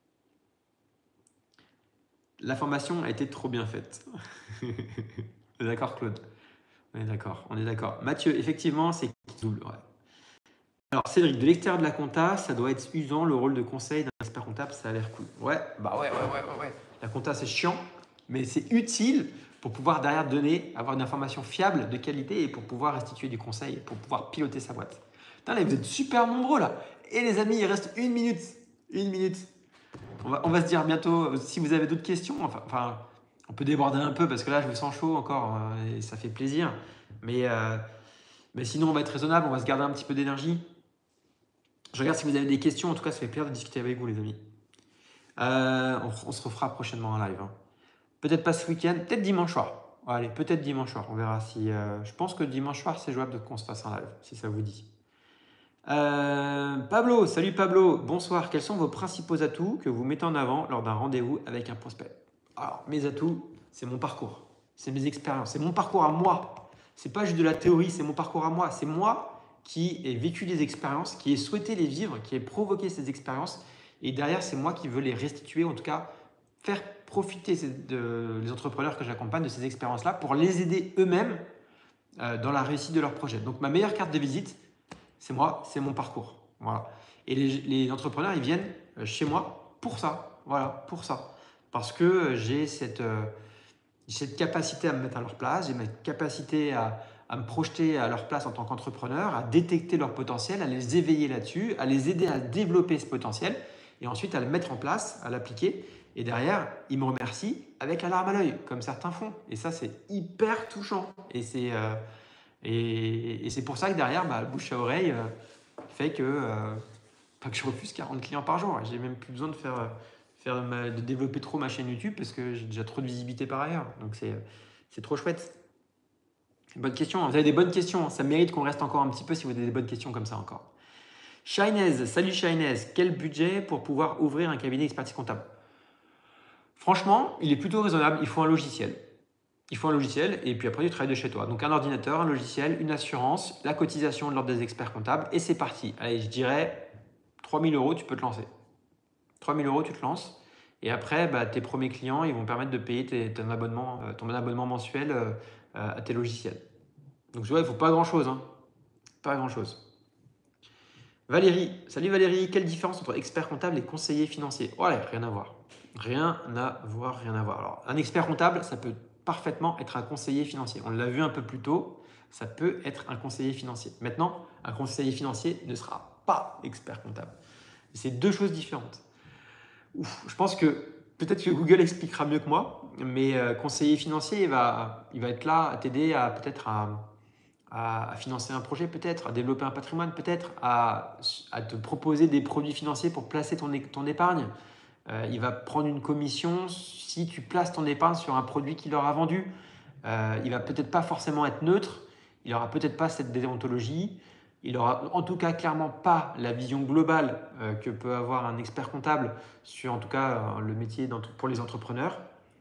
La formation a été trop bien faite. On est d'accord, Claude? On est d'accord, on est d'accord. Mathieu, effectivement, c'est cool. Ouais. Alors, Cédric, de l'extérieur de la compta, ça doit être usant le rôle de conseil d'un expert comptable, ça a l'air cool. Ouais, ouais. La compta, c'est chiant, mais c'est utile pour pouvoir derrière avoir une information fiable, de qualité et pour pouvoir restituer du conseil, pour pouvoir piloter sa boîte. Putain, là, vous êtes super nombreux là. Et les amis, il reste une minute. Une minute. On va se dire bientôt, si vous avez d'autres questions, enfin, on peut déborder un peu parce que là, je me sens chaud encore et ça fait plaisir. Mais sinon, on va être raisonnable, on va se garder un petit peu d'énergie. Je regarde si vous avez des questions. En tout cas, ça fait plaisir de discuter avec vous, les amis. On se refera prochainement un live, hein. Peut-être pas ce week-end, peut-être dimanche soir. Allez, peut-être dimanche soir. On verra si. Je pense que dimanche soir, c'est jouable qu'on se fasse un live, si ça vous dit. Pablo, salut Pablo, bonsoir. Quels sont vos principaux atouts que vous mettez en avant lors d'un rendez-vous avec un prospect? Alors, mes atouts, c'est mon parcours, c'est mes expériences, c'est mon parcours à moi. C'est pas juste de la théorie, c'est mon parcours à moi. C'est moi qui ai vécu des expériences, qui ai souhaité les vivre, qui ai provoqué ces expériences. Et derrière, c'est moi qui veux les restituer, en tout cas, faire profiter les entrepreneurs que j'accompagne de ces expériences-là pour les aider eux-mêmes dans la réussite de leur projet. Donc, ma meilleure carte de visite, c'est moi, c'est mon parcours. Voilà. Et les entrepreneurs, ils viennent chez moi pour ça. Voilà, pour ça. Parce que j'ai cette capacité à me mettre à leur place, j'ai ma capacité à me projeter à leur place en tant qu'entrepreneur, à détecter leur potentiel, à les éveiller là-dessus, à les aider à développer ce potentiel et ensuite à le mettre en place, à l'appliquer. Et derrière, ils me remercient avec la larme à l'œil, comme certains font. Et ça, c'est hyper touchant. Et c'est pour ça que derrière, le bouche à oreille fait que je refuse 40 clients par jour. J'ai même plus besoin de développer trop ma chaîne YouTube parce que j'ai déjà trop de visibilité par ailleurs. Donc c'est trop chouette. Bonne question. Vous avez des bonnes questions. Ça mérite qu'on reste encore un petit peu si vous avez des bonnes questions comme ça encore. Shinez, salut Shinez. Quel budget pour pouvoir ouvrir un cabinet d'expertise comptable? Franchement, il est plutôt raisonnable. Il faut un logiciel. Il faut un logiciel et puis après tu travailles de chez toi. Donc un ordinateur, un logiciel, une assurance, la cotisation de l'ordre des experts comptables et c'est parti. Allez, je dirais 3 000 €, tu peux te lancer. 3 000 €, tu te lances. Et après, tes premiers clients, ils vont permettre de payer ton abonnement mensuel à tes logiciels. Donc tu vois, il ne faut pas grand-chose. Hein. Pas grand-chose. Valérie, salut Valérie, quelle différence entre expert comptable et conseiller financier? Ouais, rien à voir. Rien à voir, rien à voir. Alors, un expert comptable, ça peut parfaitement être un conseiller financier. On l'a vu un peu plus tôt, ça peut être un conseiller financier. Maintenant, un conseiller financier ne sera pas expert comptable. C'est deux choses différentes. Ouf, je pense que peut-être que Google expliquera mieux que moi, mais conseiller financier, il va être là à t'aider à peut-être à financer un projet, peut-être, à développer un patrimoine, peut-être, à te proposer des produits financiers pour placer ton épargne. Il va prendre une commission si tu places ton épargne sur un produit qu'il aura vendu. Il va peut-être pas forcément être neutre, il n'aura peut-être pas cette déontologie, il n'aura en tout cas clairement pas la vision globale que peut avoir un expert comptable sur en tout cas le métier pour les entrepreneurs.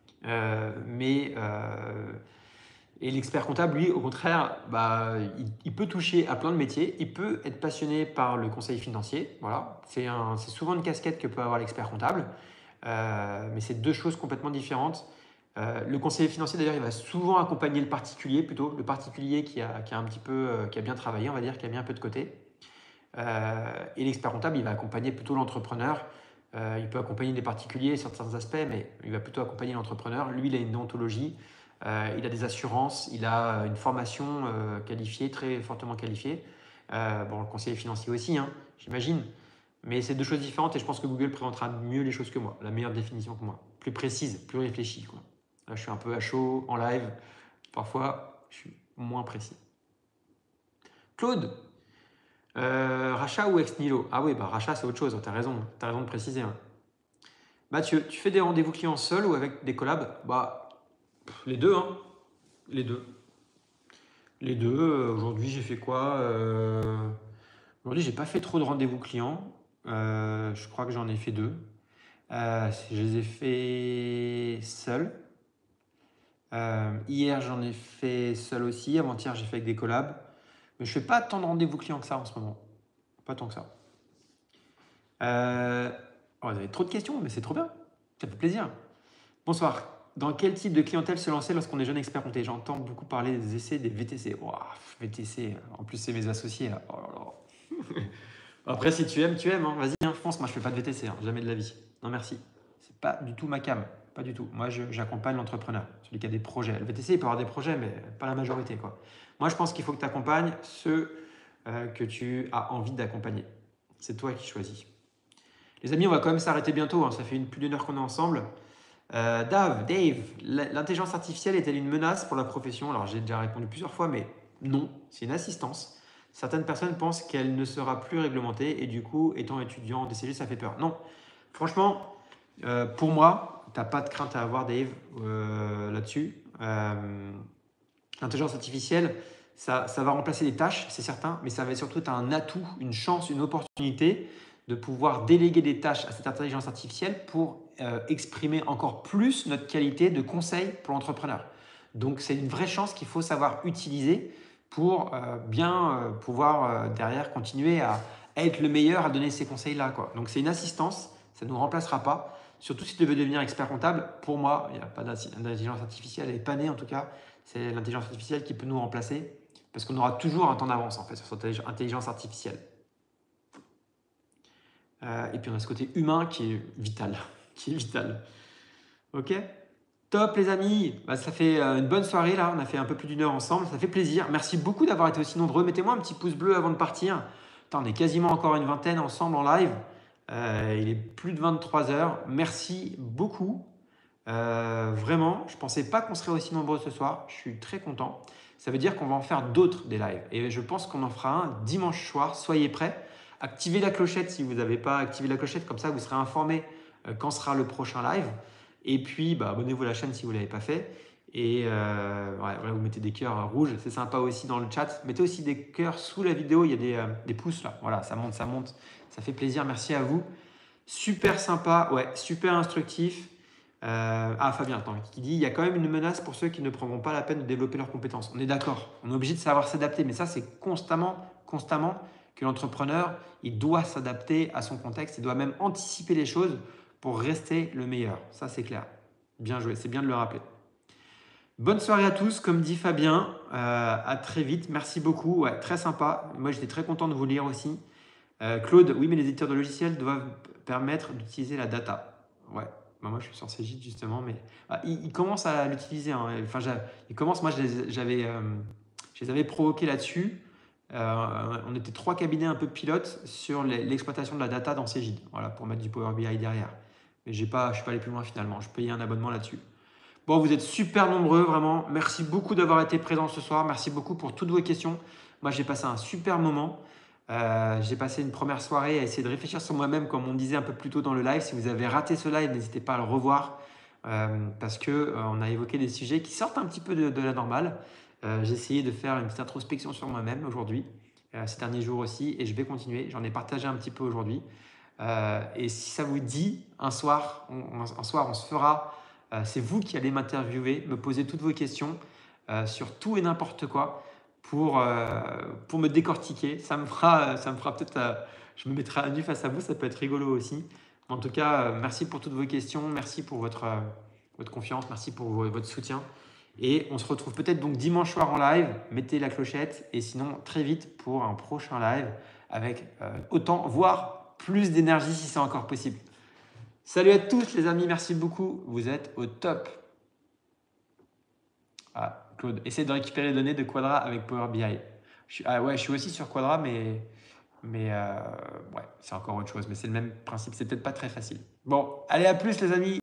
Et l'expert comptable, lui, au contraire, il peut toucher à plein de métiers, il peut être passionné par le conseil financier. Voilà. C'est souvent une casquette que peut avoir l'expert comptable, mais c'est deux choses complètement différentes. Le conseiller financier, d'ailleurs, il va souvent accompagner le particulier, plutôt le particulier qui a un petit peu, qui a bien travaillé, on va dire, qui a mis un peu de côté. Et l'expert comptable, il va accompagner plutôt l'entrepreneur. Il peut accompagner les particuliers sur certains aspects, mais il va plutôt accompagner l'entrepreneur. Lui, il a une déontologie, il a des assurances, il a une formation qualifiée, très fortement qualifiée. Le conseiller financier aussi, hein, j'imagine. Mais c'est deux choses différentes et je pense que Google présentera mieux les choses que moi, la meilleure définition que moi, plus précise, plus réfléchie, quoi. Là, je suis un peu à chaud, en live. Parfois, je suis moins précis. Claude, rachat ou ex nihilo? Ah oui, rachat, c'est autre chose. Tu as raison de préciser. Hein. Mathieu, tu fais des rendez-vous clients seuls ou avec des collabs? Les deux. Hein. Les deux. Les deux. Aujourd'hui, j'ai fait quoi Aujourd'hui, j'ai pas fait trop de rendez-vous clients. Je crois que j'en ai fait deux. Je les ai fait seuls. Hier, j'en ai fait seul aussi. Avant-hier, j'ai fait avec des collabs. Mais je fais pas tant de rendez-vous clients que ça en ce moment. Pas tant que ça. Vous avez trop de questions, mais c'est trop bien. Ça fait plaisir. Bonsoir. Dans quel type de clientèle se lancer lorsqu'on est jeune expert comptable? J'entends beaucoup parler des essais, des VTC. VTC, en plus, c'est mes associés. Là. Oh là là. Après, si tu aimes, tu aimes. Hein. Vas-y, hein, fonce. Moi, je fais pas de VTC. Hein. Jamais de la vie. Non, merci. C'est pas du tout ma cam. Pas du tout. Moi, j'accompagne l'entrepreneur, celui qui a des projets. Le VTC, il peut avoir des projets, mais pas la majorité, quoi. Moi, je pense qu'il faut que tu accompagnes ceux que tu as envie d'accompagner. C'est toi qui choisis. Les amis, on va quand même s'arrêter bientôt. Hein. Ça fait plus d'une heure qu'on est ensemble. Dave, l'intelligence artificielle est-elle une menace pour la profession? Alors, j'ai déjà répondu plusieurs fois, mais non, c'est une assistance. Certaines personnes pensent qu'elle ne sera plus réglementée et du coup, étant étudiant en DCG, ça fait peur. Non, franchement, pour moi, tu n'as pas de crainte à avoir, Dave, là-dessus. L'intelligence artificielle, ça va remplacer des tâches, c'est certain, mais ça va surtout être un atout, une chance, une opportunité de pouvoir déléguer des tâches à cette intelligence artificielle pour exprimer encore plus notre qualité de conseil pour l'entrepreneur. Donc, c'est une vraie chance qu'il faut savoir utiliser pour bien pouvoir derrière continuer à être le meilleur à donner ces conseils-là, quoi. Donc, c'est une assistance, ça ne nous remplacera pas. Surtout si tu veux devenir expert comptable, pour moi, il n'y a pas d'intelligence artificielle, elle n'est pas née en tout cas. C'est l'intelligence artificielle qui peut nous remplacer parce qu'on aura toujours un temps d'avance en fait sur cette intelligence artificielle. Et puis on a ce côté humain qui est vital, qui est vital. Ok? Top les amis, bah, ça fait une bonne soirée là, on a fait un peu plus d'une heure ensemble, ça fait plaisir. Merci beaucoup d'avoir été aussi nombreux. Mettez-moi un petit pouce bleu avant de partir. Attends, on est quasiment encore une vingtaine ensemble en live. Il est plus de 23 heures. Merci beaucoup. Vraiment, je ne pensais pas qu'on serait aussi nombreux ce soir. Je suis très content. Ça veut dire qu'on va en faire d'autres des lives. Et je pense qu'on en fera un dimanche soir. Soyez prêts. Activez la clochette si vous n'avez pas activé la clochette. Comme ça, vous serez informés quand sera le prochain live. Et puis, bah, abonnez-vous à la chaîne si vous ne l'avez pas fait. Et voilà, vous mettez des cœurs rouges, c'est sympa aussi dans le chat. Mettez aussi des cœurs sous la vidéo, il y a des pouces là. Voilà, ça monte, ça fait plaisir. Merci à vous. Super sympa, ouais, super instructif. Fabien, attends, qui dit il y a quand même une menace pour ceux qui ne prendront pas la peine de développer leurs compétences. On est d'accord, on est obligé de savoir s'adapter, mais ça, c'est constamment que l'entrepreneur, il doit s'adapter à son contexte, il doit même anticiper les choses pour rester le meilleur. Ça, c'est clair. Bien joué, c'est bien de le rappeler. Bonne soirée à tous, comme dit Fabien. À très vite. Merci beaucoup. Ouais, très sympa. Moi, j'étais très content de vous lire aussi. Claude, oui, mais les éditeurs de logiciels doivent permettre d'utiliser la data. Ouais, bah, moi, je suis sur Cegid justement, mais ils commencent à l'utiliser. Hein. Enfin, ils commencent. Moi, je les avais provoqués là-dessus. On était 3 cabinets un peu pilotes sur l'exploitation de la data dans Cegid, voilà, pour mettre du Power BI derrière. Mais je ne suis pas allé plus loin finalement. Je payais un abonnement là-dessus. Bon, vous êtes super nombreux, vraiment. Merci beaucoup d'avoir été présents ce soir. Merci beaucoup pour toutes vos questions. Moi, j'ai passé un super moment. J'ai passé une première soirée à essayer de réfléchir sur moi-même, comme on disait un peu plus tôt dans le live. Si vous avez raté ce live, n'hésitez pas à le revoir parce qu'on a évoqué des sujets qui sortent un petit peu de la normale. J'ai essayé de faire une petite introspection sur moi-même aujourd'hui, ces derniers jours aussi, et je vais continuer. J'en ai partagé un petit peu aujourd'hui. Et si ça vous dit, un soir, on se fera. C'est vous qui allez m'interviewer, me poser toutes vos questions sur tout et n'importe quoi pour me décortiquer. Ça me fera peut-être. Je me mettrai à nu face à vous, ça peut être rigolo aussi. En tout cas, merci pour toutes vos questions, merci pour votre confiance, merci pour votre soutien. Et on se retrouve peut-être donc dimanche soir en live. Mettez la clochette et sinon très vite pour un prochain live avec autant, voire plus d'énergie si c'est encore possible. Salut à tous les amis, merci beaucoup. Vous êtes au top. Claude, essaie de récupérer les données de Quadra avec Power BI. Je suis aussi sur Quadra, mais ouais, c'est encore autre chose. Mais c'est le même principe. C'est peut-être pas très facile. Bon, allez, à plus les amis.